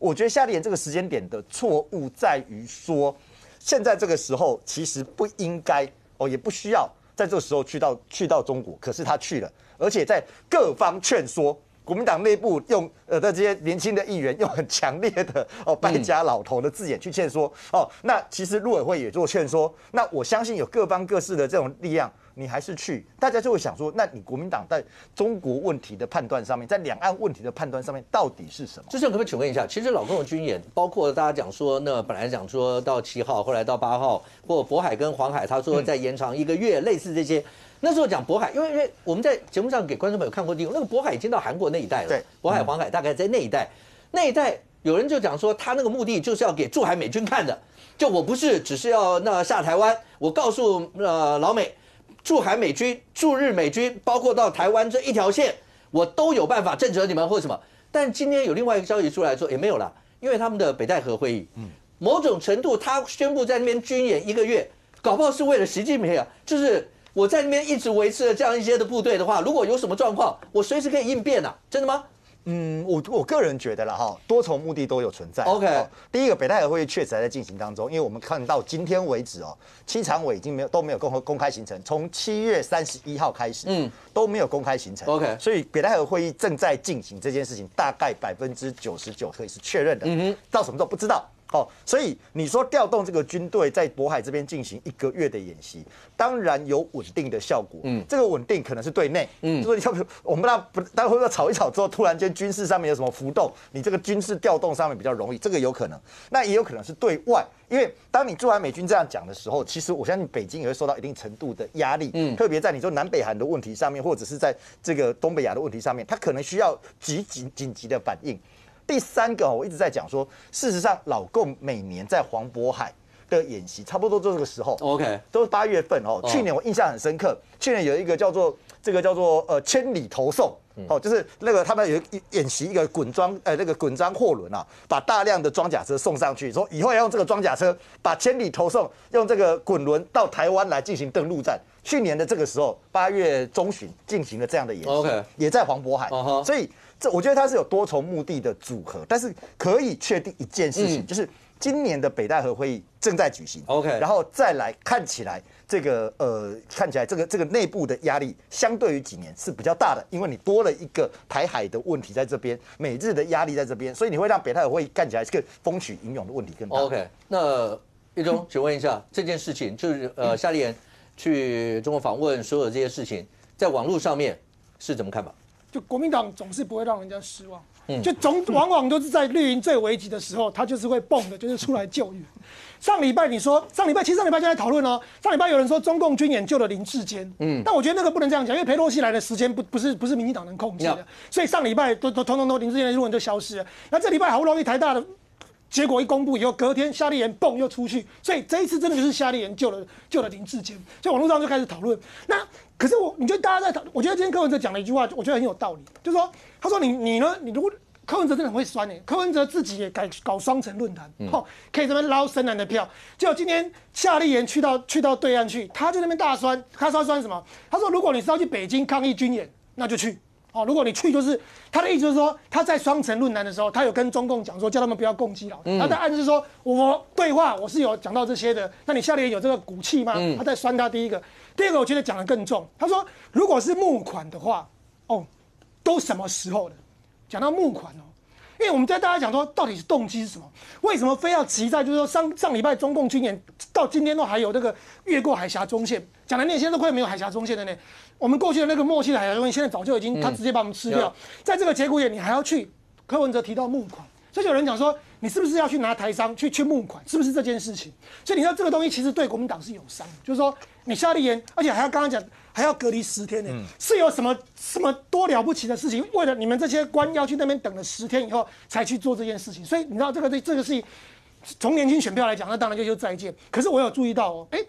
我觉得夏立言这个时间点的错误在于说，现在这个时候其实不应该也不需要在这个时候去到中国，可是他去了，而且在各方劝说。国民党内部用的这些年轻的议员用很强烈的败家老头的字眼去劝说那其实陆委会也做劝说，那我相信有各方各式的这种力量，你还是去，大家就会想说，那你国民党在中国问题的判断上面，在两岸问题的判断上面到底是什么？ 这可不可以请问一下，其实老共的军演，包括大家讲说，那本来讲说到7号，后来到8号，或渤海跟黄海，他说再延长1个月，类似这些。那时候讲渤海，因为我们在节目上给观众朋友看过地方，那个渤海已经到韩国那一带了。对，渤海、黄海大概在那一带，那一带有人就讲说，他那个目的就是要给驻韩美军看的，就我不是只是要下台湾，我告诉老美，驻韩美军、驻日美军，包括到台湾这一条线，我都有办法震慑你们或什么。但今天有另外一个消息出来说，也没有了，因为他们的北戴河会议，某种程度他宣布在那边军演1个月，搞不好是为了习近平啊，就是我在那边一直维持了这样一些的部队的话，如果有什么状况，我随时可以应变啊，真的吗？ 我个人觉得啦多重目的都有存在。OK，第一个北戴河会议确实还在进行当中，因为我们看到今天为止七常委已经都没有公开行程，从7月31号开始，都没有公开行程。OK， 所以北戴河会议正在进行这件事情，大概99%可以是确认的。到什么时候不知道。所以你说调动这个军队在渤海这边进行1个月的演习，当然有稳定的效果。这个稳定可能是对内，就说我们当然会不会吵一吵之后，突然间军事上面有什么浮动，你这个军事调动上面比较容易，这个有可能。那也有可能是对外，因为当你驻韩美军这样讲的时候，其实我相信北京也会受到一定程度的压力，特别在你说南北韩的问题上面，或者是在这个东北亚的问题上面，它可能需要紧急的反应。第三个，我一直在讲说，事实上，老共每年在黄渤海的演习，差不多都这个时候 ，OK， 都是8月份去年我印象很深刻，去年有一个叫做千里投送，就是那个他们有演习一个滚装货轮啊，把大量的装甲车送上去，说以后要用这个装甲车把千里投送，用这个滚轮到台湾来进行登陆战。去年的这个时候，8月中旬进行了这样的演习， OK， 也在黄渤海，所以。我觉得它是有多重目的的组合，但是可以确定一件事情，就是今年的北戴河会议正在举行 ，OK， 然后再来看起来这个这个内部的压力，相对于几年是比较大的，因为你多了一个台海的问题在这边，美日的压力在这边，所以你会让北戴河会议看起来是个风起云涌的问题更大。 OK， 那一中，请问一下这件事情，就是夏立言去中国访问，所有这些事情，在网络上面是怎么看法？ 就国民党总是不会让人家失望，就往往都是在绿营最危急的时候，他就是会蹦的，就是出来救援。上礼拜你说，上礼拜就在讨论上礼拜有人说中共军演救了林志坚，但我觉得那个不能这样讲，因为裴洛西来的时间不是民进党能控制的，所以上礼拜都通林志坚的论文就消失了。那这礼拜好不容易台大的结果一公布以后，隔天夏立言蹦又出去，所以这一次真的就是夏立言救了林志坚，所以网络上就开始讨论。那可是你觉得大家在讨，我觉得今天柯文哲讲了一句话，我觉得很有道理，就是说，他说你呢，你如果柯文哲真的很会酸柯文哲自己也搞双城论坛，可以这边捞深蓝的票。结果今天夏立言去到对岸去，他就那边大酸，他说酸什么？他说如果你是要去北京抗议军演，那就去。如果你去，就是他的意思，就是说他在双城论坛的时候，他有跟中共讲说，叫他们不要攻击老人。他在暗示说，我对话我是有讲到这些的。那你夏立言有这个骨气吗？他在酸他第一个，第二个我觉得讲得更重。他说，如果是募款的话，都什么时候了？讲到募款因为我们在大家讲说，到底是动机是什么？为什么非要急在就是说上礼拜中共军演到今天都还有那个越过海峡中线？讲的那现在都快没有海峡中线了呢。我们过去的那个默契的海峡中线，现在早就已经他直接把我们吃掉。在这个节骨眼，你还要去柯文哲提到募款，所以有人讲说，你是不是要去拿台商去募款？是不是这件事情？所以你知道这个东西其实对国民党是有伤，就是说你夏立言，而且还要刚刚讲还要隔离10天呢，是有什么多了不起的事情？为了你们这些官要去那边等了10天以后才去做这件事情，所以你知道这个是从年轻选票来讲，那当然就是再见。可是我有注意到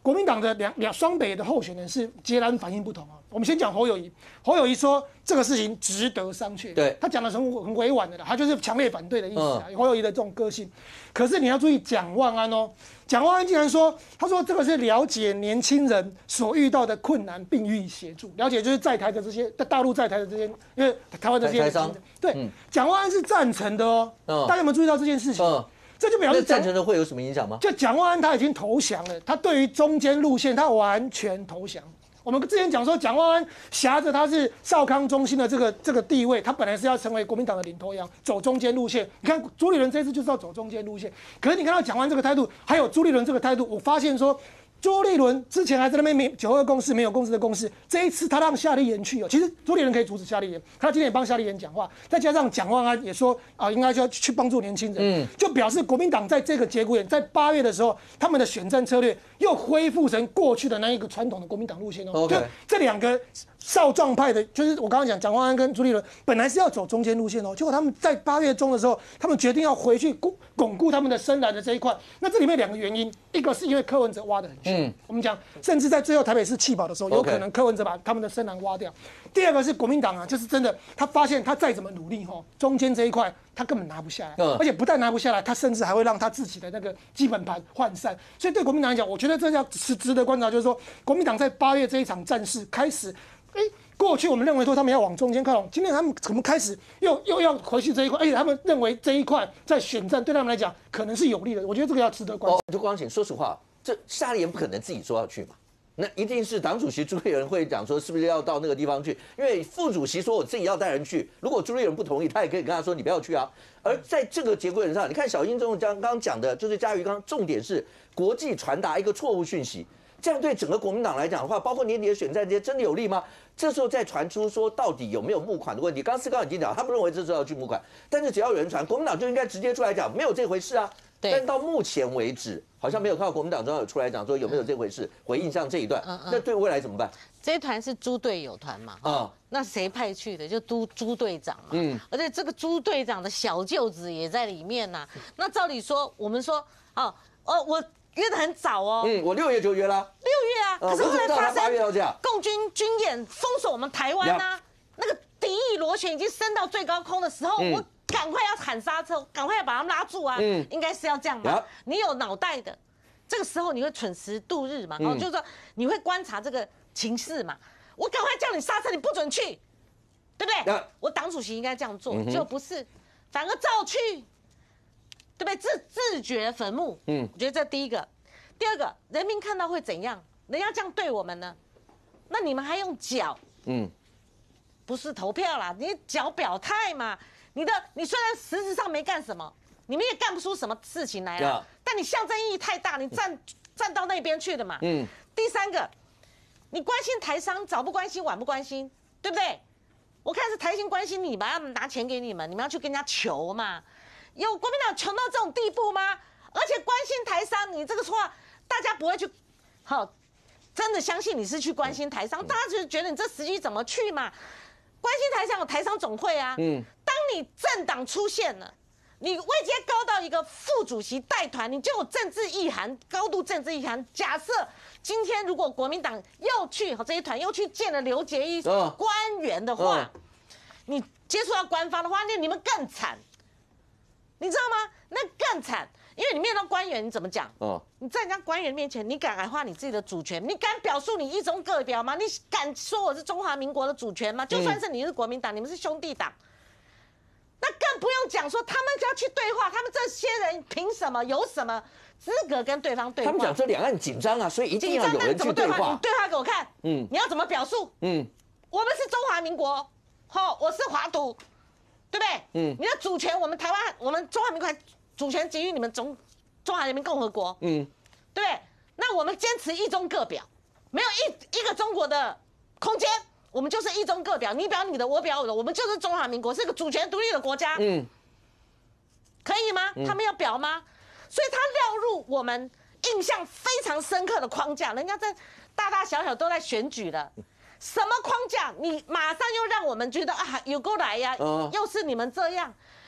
国民党的双北的候选人是截然反应不同啊。我们先讲侯友宜，侯友宜说这个事情值得商榷， 对他讲的很委婉的啦，他就是强烈反对的意思啊。侯友宜的这种个性，可是你要注意蒋万安哦，蒋万安竟然说，他说这个是了解年轻人所遇到的困难，并予以协助。了解就是在台的这些，在大陆在台的这些，因为台湾的这些商，对，蒋万安是赞成的哦。大家有没有注意到这件事情？这就表示赞成的会有什么影响吗？ 就蒋万安他已经投降了，他对于中间路线他完全投降。我们之前讲说，蒋万安挟着他是少康中心的这个地位，他本来是要成为国民党的领头羊，走中间路线。你看朱立伦这次就是要走中间路线，可是你看到蒋万安这个态度，还有朱立伦这个态度，我发现说。朱立伦之前还在那边9·2共识没有共识的共识，这一次他让夏立言去哦，其实朱立伦可以阻止夏立言，他今天也帮夏立言讲话，再加上蒋万安也说应该就要去帮助年轻人，就表示国民党在这个节骨眼，在8月的时候，他们的选战策略又恢复成过去的那一个传统的国民党路线哦，就这两个少壮派的，就是我刚刚讲蒋万安跟朱立伦本来是要走中间路线哦，结果他们在8月中的时候，他们决定要回去巩固他们的深蓝的这一块，那这里面2个原因，一个是因为柯文哲挖得很凶。我们讲，甚至在最后台北市弃保的时候，有可能柯文哲把他们的深蓝挖掉。第二个是国民党啊，就是真的，他发现他再怎么努力中间这一块他根本拿不下来，而且不但拿不下来，他甚至还会让他自己的那个基本盘涣散。所以对国民党来讲，我觉得这要值得观察，就是说国民党在8月这一场战事开始，过去我们认为说他们要往中间靠拢，今天他们怎么开始又要回去这一块？而且他们认为这一块在选战对他们来讲可能是有利的。我觉得这个要值得关注。 就光请说实话，这夏立言不可能自己说要去嘛，那一定是党主席朱立伦会讲说是不是要到那个地方去？因为副主席说我自己要带人去，如果朱立伦不同意，他也可以跟他说你不要去啊。而在这个节骨眼上，你看小英刚刚讲的，就是嘉瑜刚重点是国际传达一个错误讯息。这样对整个国民党来讲的话，包括年底的选战这些，真的有利吗？这时候再传出说到底有没有募款的问题，刚刚已经讲，他不认为这时候要去募款，但是只要有人传，国民党就应该直接出来讲，没有这回事啊。但到目前为止，好像没有看到国民党中央有出来讲说有没有这回事，回应像这一段，那对未来怎么办？ 这一团是猪队友团嘛，那谁派去的？就猪队长嘛，而且这个猪队长的小舅子也在里面呐。那照理说，我们说，我约得很早哦， 我6月就约了。6 月啊，可是后来发生共军军演封锁我们台湾啊，那个敌意螺旋已经升到最高空的时候，我赶快要喊刹车，赶快要把他们拉住啊，应该是要这样嘛。你有脑袋的，这个时候你会蠢时度日嘛，就是说你会观察这个情势嘛，我赶快叫你刹车，你不准去，对不对？我党主席应该这样做，就不是，反而照去。对不对？自掘坟墓，我觉得这第一个，第二个，人民看到会怎样？人家这样对我们呢？那你们还用脚？不是投票啦，你脚表态嘛。你虽然实质上没干什么，你们也干不出什么事情来了，但你象征意义太大，你站到那边去了嘛。第三个，你关心台商早不关心晚不关心，对不对？我看是台新关心你吧，要拿钱给你们，你们要去跟人家求嘛。有国民党穷到这种地步吗？而且关心台商，你这个话大家不会去，真的相信你是去关心台商，大家只是觉得你这时机怎么去嘛？关心台商有台商总会啊，当你政党出现了，你位阶高到一个副主席带团，你就有政治意涵，高度政治意涵。假设今天如果国民党又去这一团又去见了刘捷一官员的话，你接触到官方的话，那你们更惨。你知道吗？那更惨，因为你面对官员，你怎么讲？你在人家官员面前，你敢矮化你自己的主权？你敢表述你一中各表吗？你敢说我是中华民国的主权吗？就算是你是国民党，你们是兄弟党，那更不用讲说他们就要去对话，他们这些人凭什么有什么资格跟对方对话？ 他们讲这两岸紧张啊，所以一定要有人去对话。 你对话给我看，你要怎么表述？我们是中华民国，我是华独。对不对？你的主权，我们台湾，我们中华民国主权给予你们中华人民共和国，对不对？那我们坚持一中各表，没有一个中国的空间，我们就是一中各表，你表你的，我表我的，我们就是中华民国，是个主权独立的国家，可以吗？他们要表吗？所以他撂入我们印象非常深刻的框架，人家在大大小小都在选举了。什么框架？你马上又让我们觉得有够来呀，又是你们这样，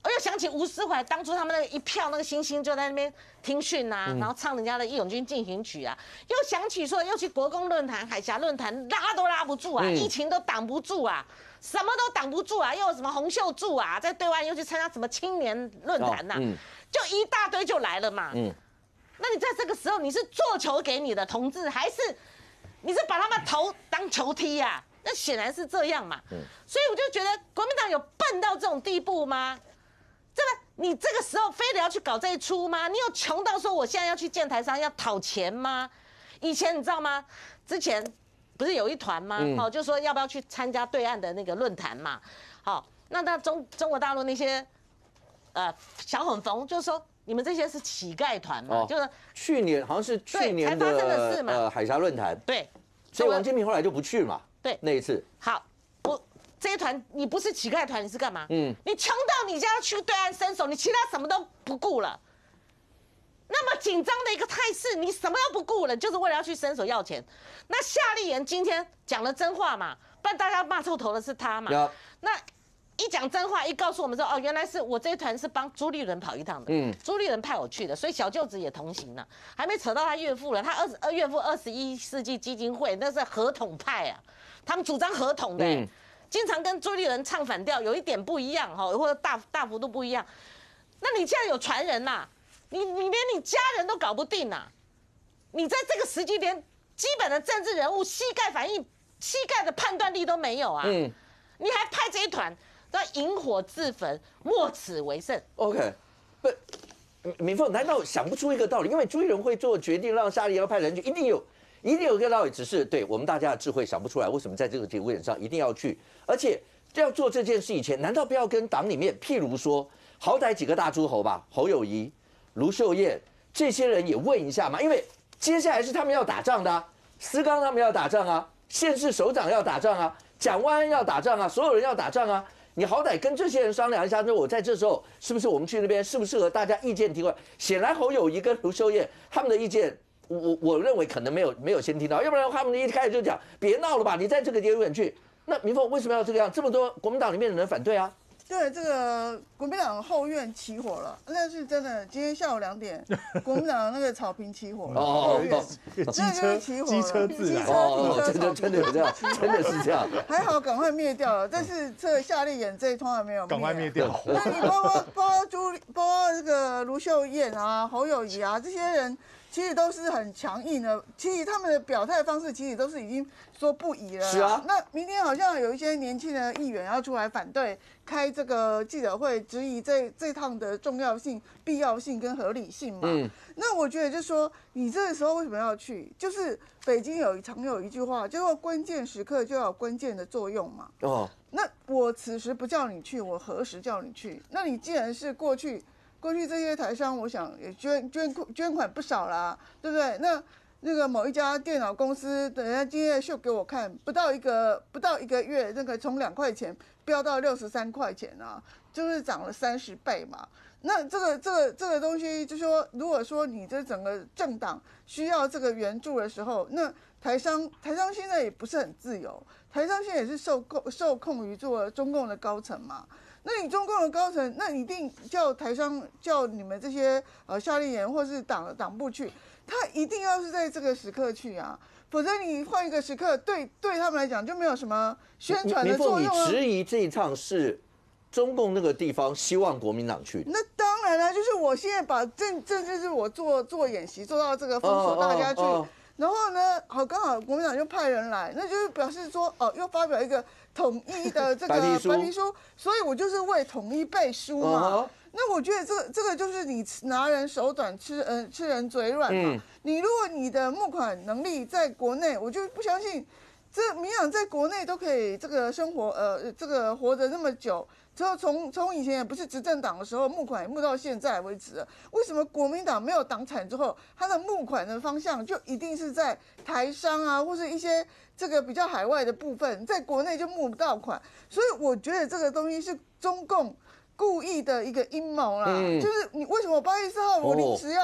我又想起吴思怀当初他们那一票那个星星就在那边听训啊，然后唱人家的《义勇军进行曲》啊，又想起说又去国共论坛、海峡论坛拉都拉不住啊，疫情都挡不住啊，什么都挡不住啊，又有什么洪秀柱啊，在对岸又去参加什么青年论坛呐，就一大堆就来了嘛。那你在这个时候你是做球给你的同志，还是你是把他们头当球踢啊？那显然是这样嘛。所以我就觉得国民党有笨到这种地步吗？真的，你这个时候非得要去搞这一出吗？你有穷到说我现在要去建台商要讨钱吗？以前你知道吗？之前不是有一团吗？就说要不要去参加对岸的那个论坛嘛？好，那中国大陆那些小混冯就说你们这些是乞丐团嘛？就是去年好像是去年的才发生的事嘛。 海峡论坛。 对， 所以王金平后来就不去嘛。 对， 那一次。 好。这一团你不是乞丐团，你是干嘛？你穷到你就要去对岸伸手，你其他什么都不顾了。那么紧张的一个态势，你什么都不顾了，就是为了要去伸手要钱。那夏立言今天讲了真话嘛，不然大家骂臭头的是他嘛。那一讲真话，一告诉我们说，哦，原来是我这一团是帮朱立伦跑一趟的，朱立伦派我去的，所以小舅子也同行了，还没扯到他岳父了。他岳父21世纪基金会那是合统派啊，他们主张合统的。经常跟朱立伦唱反调，有一点不一样哈，或者大幅度不一样。那你现在有传人呐，你连你家人都搞不定呐，你在这个时机连基本的政治人物膝盖反应、膝盖的判断力都没有啊，你还派这一团都要引火自焚，莫此为甚。 OK， 不，明凤难道想不出一个道理？因为朱立伦会做决定，让夏立言要派人去，一定有一个道理，只是对我们大家的智慧想不出来，为什么在这个节骨眼上一定要去？而且要做这件事以前，难道不要跟党里面，譬如说，好歹几个大诸侯吧，侯友宜、卢秀燕这些人也问一下嘛？因为接下来是他们要打仗的啊，思刚他们要打仗啊，县市首长要打仗啊，蒋万安要打仗啊，所有人要打仗啊。你好歹跟这些人商量一下，说我在这时候是不是我们去那边适不适合，大家意见提出来。显然侯友宜跟卢秀燕他们的意见。我认为可能没有先听到，要不然他们一开始就讲别闹了吧，你在这个节骨眼去。那明凤为什么要这个样？这么多国民党里面的人反对啊？ 对，这个国民党后院起火了，那是真的。今天下午2点，国民党那个草坪起火了，后院，那就是起火了，机车真的有这样，真的是这样。 还好赶快灭掉了，但是这夏立言这一通还没有灭， 赶快灭掉。 那你包括这个卢秀燕啊、侯友宜啊这些人。其实都是很强硬的，其实他们的表态方式其实都是已经说不宜了。 是啊， 那明天好像有一些年轻的议员要出来反对，开这个记者会，质疑这趟的重要性、必要性跟合理性嘛。那我觉得就是说，你这个时候为什么要去？就是北京常有一句话，叫做关键时刻就要有关键的作用嘛。那我此时不叫你去，我何时叫你去？那你既然是过去这些台商，我想也捐款不少啦，对不对？那个某一家电脑公司，人家今天秀给我看，不到一个月，那个从2块钱飙到63块钱啊，就是涨了30倍嘛。那这个东西，就说如果说你这整个政党需要这个援助的时候，那台商现在也不是很自由，台商现在也是受控于做中共的高层嘛。那你中共的高层，那你一定叫台商叫你们这些夏立言或是党部去，他一定要是在这个时刻去啊，否则你换一个时刻，对他们来讲就没有什么宣传的作用啊。 你质疑这一趟是中共那个地方希望国民党去？ 那当然了，就是我现在把这就是我做演习做到这个封锁大家去。然后呢，刚好国民党就派人来，那就是表示说，又发表一个统一的这个白皮书，所以我就是为统一背书嘛。那我觉得这个就是你拿人手短，吃人嘴软嘛。你如果你的募款能力在国内，我就不相信这民党在国内都可以这个生活这个活得那么久。之后从以前也不是执政党的时候，募款也募到现在为止了。为什么国民党没有党产之后，他的募款的方向就一定是在台商啊，或是一些这个比较海外的部分，在国内就募不到款？所以我觉得这个东西是中共故意的一个阴谋啦。就是你为什么8月4号我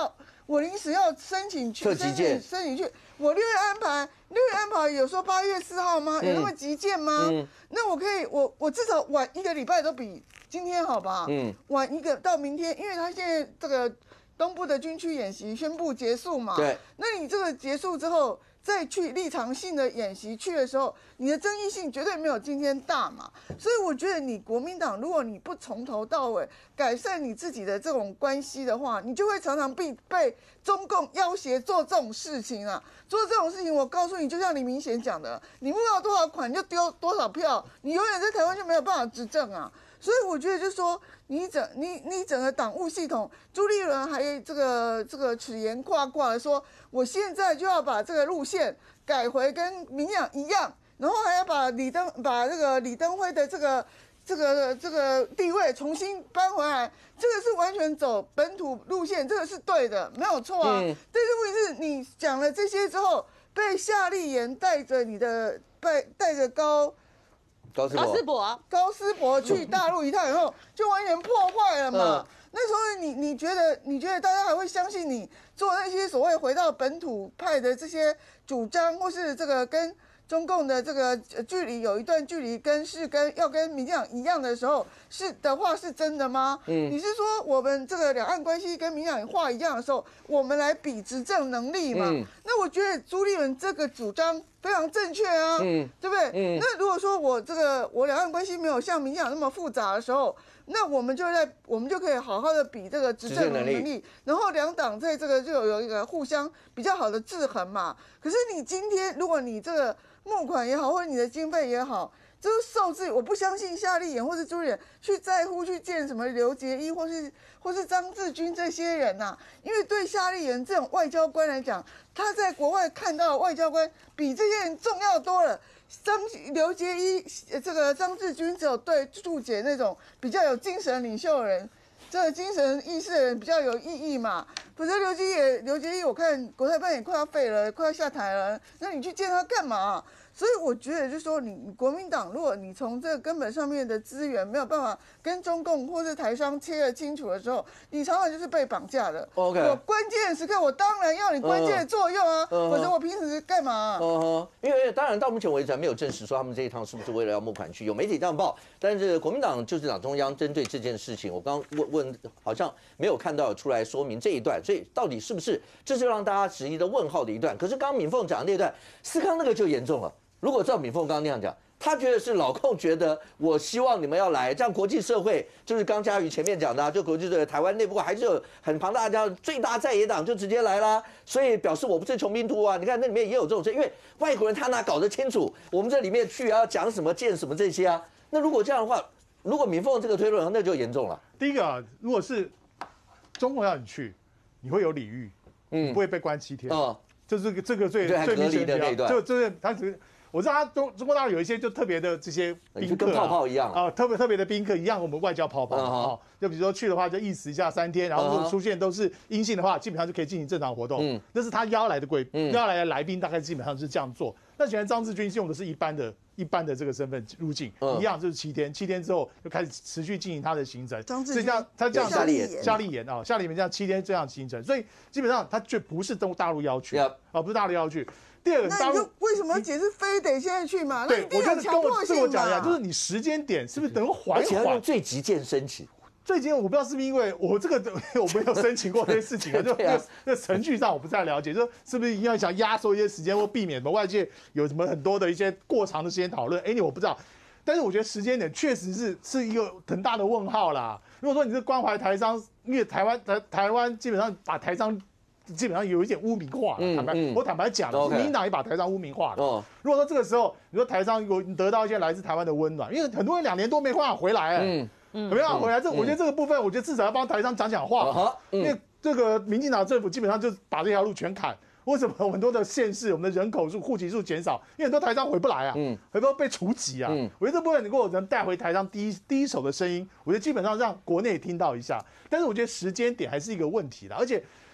我临时要申请去，申请去，我6月安排，有说8月4号吗？有那么急件吗？那我可以，我至少晚1个礼拜都比今天好吧？晚一个到明天，因为他现在这个东部的军区演习宣布结束嘛。对，那你这个结束之后，再去立场性的演习去的时候，你的争议性绝对没有今天大嘛。所以我觉得你国民党，如果你不从头到尾改善你自己的这种关系的话，你就会常常被中共要挟做这种事情啊。做这种事情，我告诉你，就像李明贤讲的，你募到多少款就丢多少票，你永远在台湾就没有办法执政啊。所以我觉得就是说，你整个党务系统，朱立伦还这个齿言夸夸的说，我现在就要把这个路线改回跟民进党一样，然后还要把这个李登辉的这个地位重新搬回来，这个是完全走本土路线，这个是对的，没有错啊。但是问题是你讲了这些之后，被夏立言带着高斯博去大陆一趟以后，就完全破坏了嘛。那时候你觉得大家还会相信你做那些所谓回到本土派的这些主张，或是这个跟中共的这个距离有一段距离，要跟民进党一样的时候，是真的吗？你是说我们这个两岸关系跟民进党画一样的时候，我们来比执政能力嘛？那我觉得朱立伦这个主张非常正确啊，对不对？那如果说我两岸关系没有像民进党那么复杂的时候，那我们就可以好好的比这个执政能力，然后两党在这个就有一个互相比较好的制衡嘛。可是你今天如果你这个募款也好，或者你的经费也好，就是受制。我不相信夏立言或是朱立伦去在乎去见什么刘捷一或是张志军这些人呐、因为对夏立言这种外交官来讲，他在国外看到的外交官比这些人重要多了。刘捷一这个张志军只有对注解那种比较有精神领袖的人，这个精神意识的人比较有意义嘛。否则刘捷一我看国台办也快要废了，快要下台了，那你去见他干嘛？所以我觉得就是说你国民党，如果你从这个根本上面的资源没有办法跟中共或是台商切得清楚的时候，你常常就是被绑架的。我关键时刻我当然要你关键的作用啊，否则我平时干嘛？ 因为当然到目前为止还没有证实说他们这一趟是不是为了要募款去，有媒体这样报，但是国民党就是党中央针对这件事情，我刚问好像没有看到出来说明这一段，所以到底是不是这就让大家质疑的问号的一段？可是刚刚敏凤讲的那段，思康那个就严重了。如果照敏凤刚刚那样讲，他觉得是老共觉得我希望你们要来，这样国际社会就是刚嘉瑜前面讲的，就国际的台湾内部还是有很庞大的最大在野党就直接来啦，所以表示我不是穷兵黩啊。你看那里面也有这种事，因为外国人他哪搞得清楚我们这里面去要讲什么见什么这些啊？那如果这样的话，如果敏凤这个推论，那就严重了。 第一个啊，如果是中国要你去，你会有礼遇，不会被关7天。就是这个最明显的那一段，就是他只。我知道他中国大陆有一些就特别的这些宾客，跟泡泡一样啊，特别的宾客一样，我们外交泡泡啊，就比如说去的话就意思一下3天，然后如果出现都是阴性的话，基本上就可以进行正常活动。那是他邀来的邀来的来宾，大概基本上是这样做。那显然张志军用的是一般的这个身份入境，一样就是7天，7天之后就开始持续进行他的行程。所以他这样夏立言啊，夏立言这样7天这样行程，所以基本上他却不是大陆要去不是大陆要去。第二个， 那你就为什么解释非得现在去嘛？ 对，我觉得跟我讲一下，就是你时间点是不是等缓缓？ 而且要用最急件申请。 最近我不知道是不是因为我这个我没有申请过这些事情啊，就那程序上我不太了解，就是不是一定要想压缩一些时间或避免什么外界有什么很多的一些过长的时间讨论？我不知道，但是我觉得时间点确实是一个很大的问号啦。如果说你是关怀台商，因为台湾基本上把台商。基本上有一点污名化了，我坦白讲，民进党也把台商污名化了。如果说这个时候，你说台商有得到一些来自台湾的温暖，因为很多人2年多没办法回来，没办法回来，我觉得这个部分，我觉得至少要帮台商讲话，因为这个民进党政府基本上就把这条路全砍。为什么很多的县市，我们的人口数、户籍数减少？因为很多台商回不来啊，很多被除籍啊。我觉得这部分如果能带回台商第一手的声音，我觉得基本上让国内听到一下。但是我觉得时间点还是一个问题的，而且。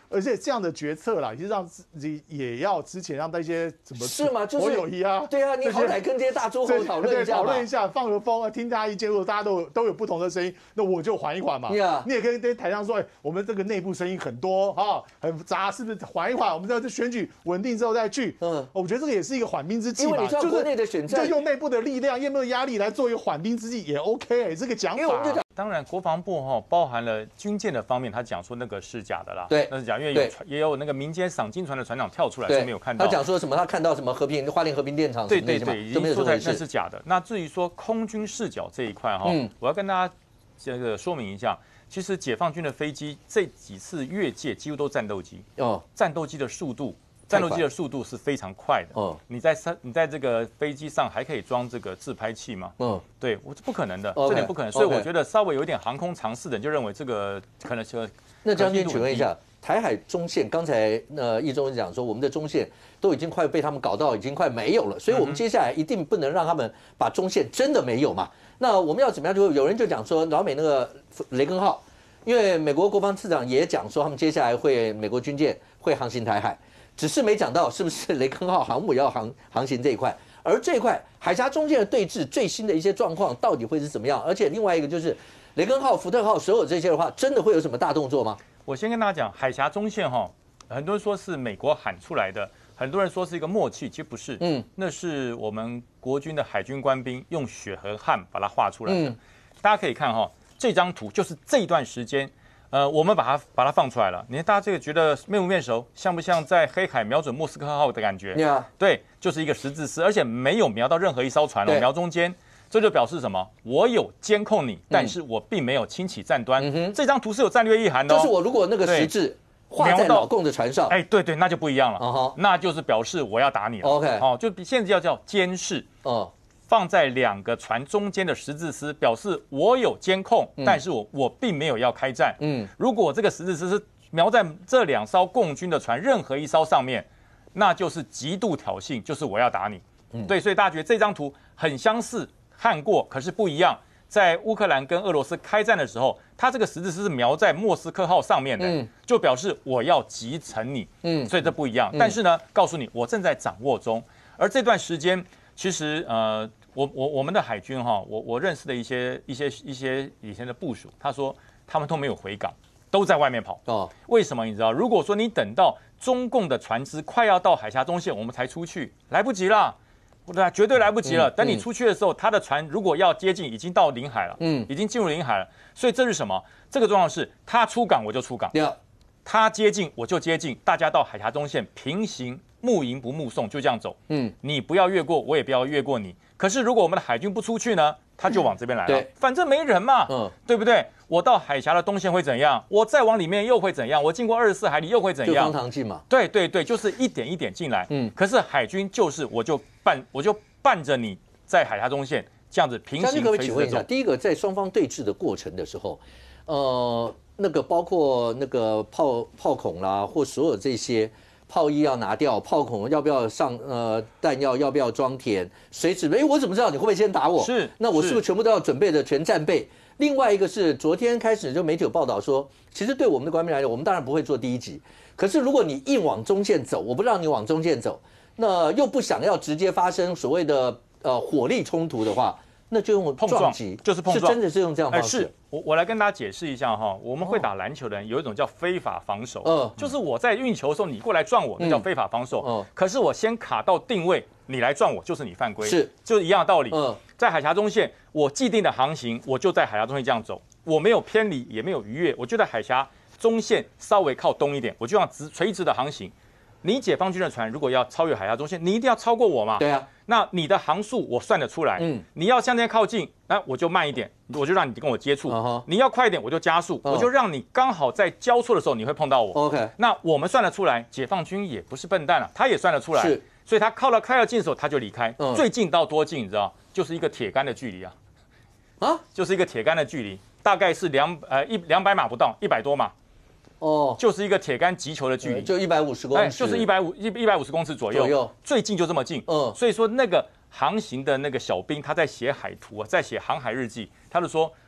而且这样的决策啦，也让自己也要之前让那些怎么是吗？就是友谊啊， 对啊，你好歹跟这些大诸侯讨论一下， 讨论一下，放个风啊，听大家意见。如果大家都有不同的声音，那我就缓一缓嘛。你也可以跟台上说，我们这个内部声音很多啊，很杂，是不是缓一缓？我们这选举稳定之后再去。我觉得这个也是一个缓兵之计嘛。 因为你知道国内的选战， 就用内部的力量、内部的压力来做一个缓兵之计，也 OK。这个讲法。 当然，国防部包含了军舰的方面，他讲说那个是假的啦， 对， 那是假，因为也有那个民间赏金船的船长跳出来是没有看到。 他讲说什么？他看到什么花莲和平电厂？ 对，已经说那是假的。那至于说空军视角这一块我要跟大家这个说明一下，其实解放军的飞机这几次越界几乎都战斗机战斗机的速度是非常快的。你在这个飞机上还可以装这个自拍器吗？对，我是不可能的，这点不可能。所以我觉得稍微有一点航空常识的人就认为这个可能是。 那将军，请问一下，台海中线，刚才易中讲说，我们的中线都已经快被他们搞到已经快没有了，所以我们接下来一定不能让他们把中线真的没有嘛。那我们要怎么样？就有人就讲说，老美那个雷根号，因为美国国防次长也讲说，他们接下来美国军舰会航行台海。只是没讲到是不是雷根号航母要航行这一块，而这一块海峡中线的对峙最新的一些状况到底会是怎么样？而且另外一个就是雷根号、福特号所有这些的话，真的会有什么大动作吗？ 我先跟大家讲，海峡中线很多人说是美国喊出来的，很多人说是一个默契，其实不是，那是我们国军的海军官兵用血和汗把它画出来的。大家可以看这张图，就是这一段时间。我们把它放出来了。你看大家这个觉得面不面熟，像不像在黑海瞄准莫斯科号的感觉？对，就是一个十字丝，而且没有瞄到任何一艘船瞄中间，这就表示什么？我有监控你，但是我并没有轻启战端。这张图是有战略意涵的。 就是我如果那个十字画在老共的船上， 对，那就不一样了。那就是表示我要打你了。 OK， 就现在叫监视。放在两个船中间的十字丝，表示我有监控，但是我并没有要开战。如果这个十字丝是瞄在这2艘共军的船任何一艘上面，那就是极度挑衅，就是我要打你。对，所以大家觉得这张图很相似，看过，可是不一样。在乌克兰跟俄罗斯开战的时候，它这个十字丝是瞄在莫斯科号上面的，就表示我要击沉你。所以这不一样。但是呢，告诉你我正在掌握中，而这段时间。其实我们的海军我认识的一些以前的部属，他说他们都没有回港，都在外面跑。为什么？你知道？如果说你等到中共的船只快要到海峡中线，我们才出去，来不及了，对，绝对来不及了。等你出去的时候，他的船如果要接近，已经到领海了，已经进入领海了。所以这是什么？这个状况是他出港我就出港，他接近我就接近，大家到海峡中线平行。目迎不目送，就这样走。你不要越过，我也不要越过你。可是如果我们的海军不出去呢，他就往这边来了。反正没人嘛，对不对？我到海峡的东线会怎样？我再往里面又会怎样？我经过24海里又会怎样？ 就方糖进嘛。 对，就是一点一点进来。可是海军就是我就伴着你在海峡中线这样子平行。 可不可以请问一下，第一个在双方对峙的过程的时候，那个包括那个炮孔啦，或所有这些。炮衣要拿掉，炮孔要不要上？弹药要不要装填？随时我怎么知道你会不会先打我？那我是不是全部都要准备的全战备？另外一个是昨天开始就媒体有报道说，其实对我们的官兵来讲，我们当然不会做第一击。可是如果你硬往中线走，我不让你往中线走，那又不想要直接发生所谓的火力冲突的话。那就用撞击， 就是碰撞， 是真的是用这样方式。 是我来跟大家解释一下我们会打篮球的人有一种叫非法防守，就是我在运球的时候你过来撞我，那叫非法防守。可是我先卡到定位，你来撞我，就是你犯规，就是一样的道理。在海峡中线，我既定的航行，我就在海峡中线这样走，我没有偏离，也没有逾越，我就在海峡中线稍微靠东一点，我就这样垂直的航行。你解放军的船如果要超越海峡中线，你一定要超过我嘛？ 对啊。 那你的航速我算得出来，你要向那边靠近，那我就慢一点，我就让你跟我接触。你要快一点，我就加速，我就让你刚好在交错的时候你会碰到我。 OK， 那我们算得出来，解放军也不是笨蛋啊，他也算得出来。 是， 所以他快要近的时候他就离开，最近到多近你知道？就是一个铁杆的距离啊，就是一个铁杆的距离，大概是200码不到，100多码。就是一个铁杆击球的距离， 就150公尺， 就是150公尺左右，最近就这么近。所以说那个航行的那个小兵他在写海图啊，在写航海日记，他就说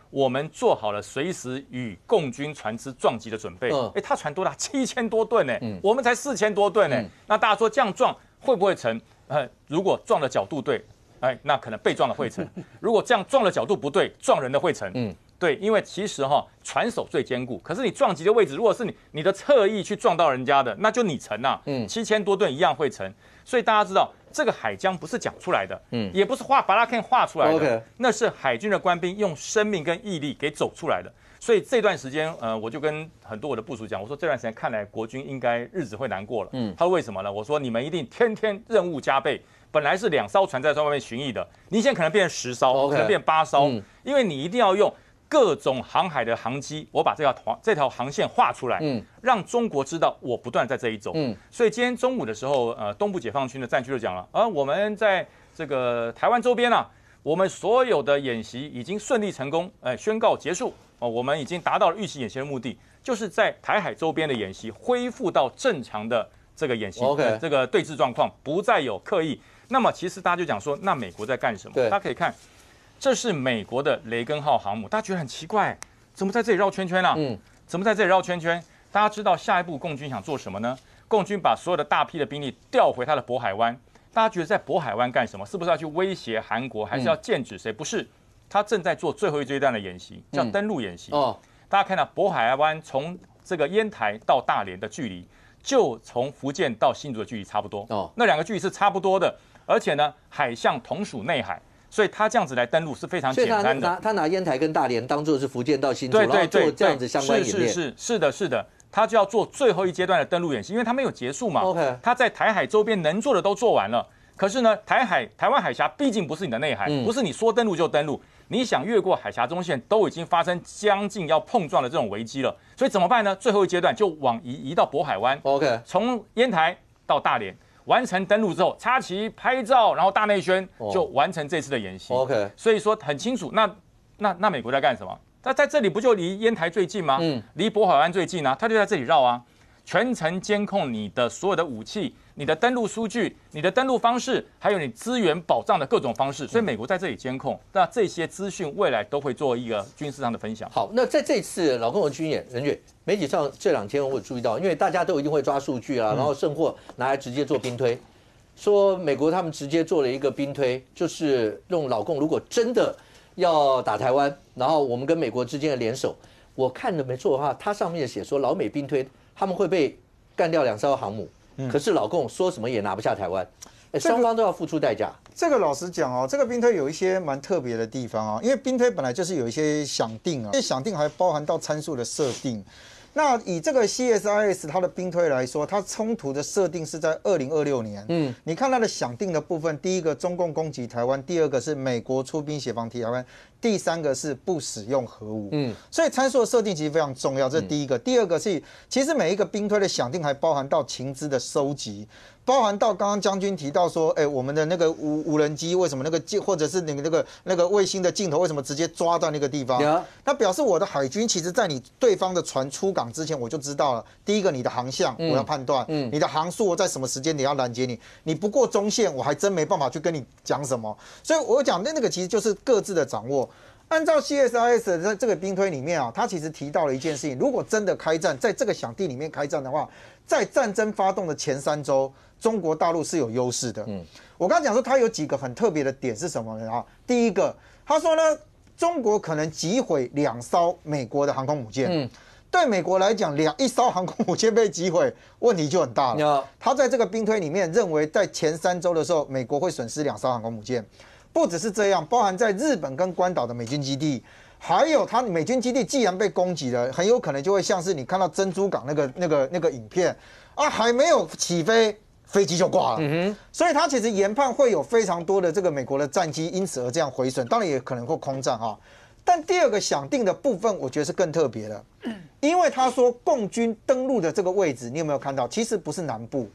我们做好了随时与共军船只撞击的准备。他船多大？7000多吨呢，我们才4000多吨呢。那大家说这样撞会不会成？如果撞的角度对，那可能被撞的会成；如果这样撞的角度不对，撞人的会成。对，因为其实船首最坚固，可是你撞击的位置，如果是你的侧翼去撞到人家的，那就你沉啊，7000多吨一样会沉。所以大家知道，这个海疆不是讲出来的，也不是把它看画出来的，那是海军的官兵用生命跟毅力给走出来的。所以这段时间，我就跟很多我的部属讲，我说这段时间看来国军应该日子会难过了。他说为什么呢？我说你们一定天天任务加倍。本来是2艘船在外面巡弋的，你现在可能变成10艘，可能变8艘，因为你一定要用各种航海的航机，我把这条航线画出来，让中国知道我不断在这里走。所以今天中午的时候，东部解放军的战区就讲了，我们在这个台湾周边啊，我们所有的演习已经顺利成功，宣告结束。我们已经达到了预期演习的目的，就是在台海周边的演习恢复到正常的这个演习，这个对峙状况，不再有刻意。那么其实大家就讲说，那美国在干什么？大家可以看。这是美国的雷根号航母，大家觉得很奇怪，怎么在这里绕圈圈啊？怎么在这里绕圈圈？大家知道下一步共军想做什么呢？共军把所有的大批的兵力调回他的渤海湾，大家觉得在渤海湾干什么？是不是要去威胁韩国，还是要剑指谁？不是，他正在做最后一阶段的演习，叫登陆演习。大家看到渤海湾从这个烟台到大连的距离，就从福建到新竹的距离差不多。那2个距离是差不多的，而且呢，海象同属内海。所以他这样子来登陆是非常简单的。 他拿烟台跟大连当做是福建到新竹，然后做这样子相关演练。 是的，他就要做最后一阶段的登陆演习，因为他没有结束嘛。他在台海周边能做的都做完了，可是呢，台湾海峡毕竟不是你的内海，不是你说登陆就登陆，你想越过海峡中线都已经发生将近要碰撞的这种危机了，所以怎么办呢？最后一阶段就往移到渤海湾，从烟台到大连。完成登陆之后，插旗拍照，然后大内宣，就完成这次的演习。所以说很清楚，那美国在干什么？他在这里不就离烟台最近吗？离渤海湾最近啊，他就在这里绕啊，全程监控你的所有的武器、你的登陆数据、你的登陆方式，还有你资源保障的各种方式。所以美国在这里监控，那这些资讯未来都会做一个军事上的分享。 好，那在这次老共的军演，任岳。媒体上这2天我有注意到，因为大家都一定会抓数据啊，然后剩货拿来直接做兵推，说美国他们直接做了一个兵推，就是用老共如果真的要打台湾，然后我们跟美国之间的联手，我看的没错的话，它上面写说老美兵推他们会被干掉2艘航母，可是老共说什么也拿不下台湾，双方都要付出代价。 这个老实讲这个兵推有一些蛮特别的地方因为兵推本来就是有一些想定这些想定还包含到参数的设定。那以这个 CSIS 它的兵推来说，它冲突的设定是在2026年。你看它的想定的部分，第一个中共攻击台湾，第2个是美国出兵协防台湾，第3个是不使用核武。所以参数的设定其实非常重要，这是第一个。第2个是，其实每一个兵推的想定还包含到情资的收集。包含到刚刚将军提到说，我们的那个无人机为什么那个或者是那个卫星的镜头为什么直接抓到那个地方？那表示我的海军其实在你对方的船出港之前我就知道了。第一个，你的航向我要判断，你的航速在什么时间点要拦截你，你不过中线我还真没办法去跟你讲什么。所以我讲那个其实就是各自的掌握。按照 CSIS 的这个兵推里面他其实提到了一件事情，如果真的开战，在这个想定里面开战的话，在战争发动的前3周。中国大陆是有优势的。我刚刚讲说它有几个很特别的点是什么呢？第一个，他说呢，中国可能击毁2艘美国的航空母舰。对美国来讲，1艘航空母舰被击毁，问题就很大了。他在这个兵推里面认为，在前3周的时候，美国会损失2艘航空母舰。不只是这样，包含在日本跟关岛的美军基地。还有，它美军基地既然被攻击了，很有可能就会像是你看到珍珠港那个影片还没有起飞，飞机就挂了。所以它其实研判会有非常多的这个美国的战机因此而这样毁损，当然也可能会空战但第2个想定的部分，我觉得是更特别的，因为他说共军登陆的这个位置，你有没有看到？其实不是南部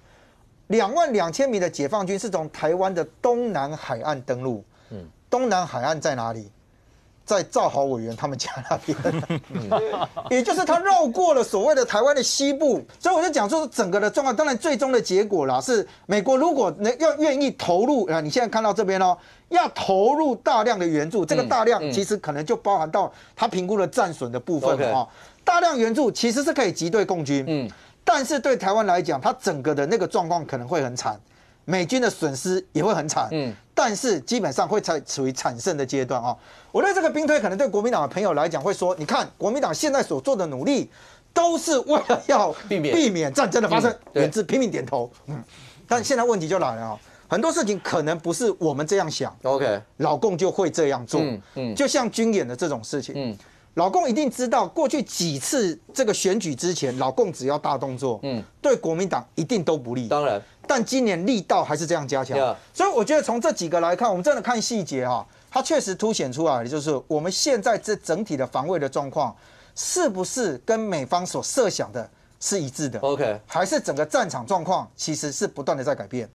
，22000名的解放军是从台湾的东南海岸登陆。东南海岸在哪里？ 在赵豪委员他们家那边，也就是他绕过了所谓的台湾的西部，所以我就讲说整个的状况，当然最终的结果啦是美国如果要愿意投入你现在看到这边哦，要投入大量的援助，这个大量其实可能就包含到他评估的战损的部分哦，大量援助其实是可以击退共军，但是对台湾来讲，它整个的那个状况可能会很惨。美军的损失也会很惨，但是基本上会处于惨胜的阶段啊。我对这个兵推，可能对国民党的朋友来讲会说，你看国民党现在所做的努力，都是为了要避免战争的发生，远志拼命点头。但现在问题就来了啊，很多事情可能不是我们这样想 ，OK， 老共就会这样做，就像军演的这种事情，老共一定知道过去几次这个选举之前，老共只要大动作，对国民党一定都不利，当然。但今年力道还是这样加强，所以我觉得从这几个来看，我们真的看细节啊，它确实凸显出来的就是我们现在这整体的防卫的状况，是不是跟美方所设想的是一致的 ？OK， 还是整个战场状况其实是不断的在改变？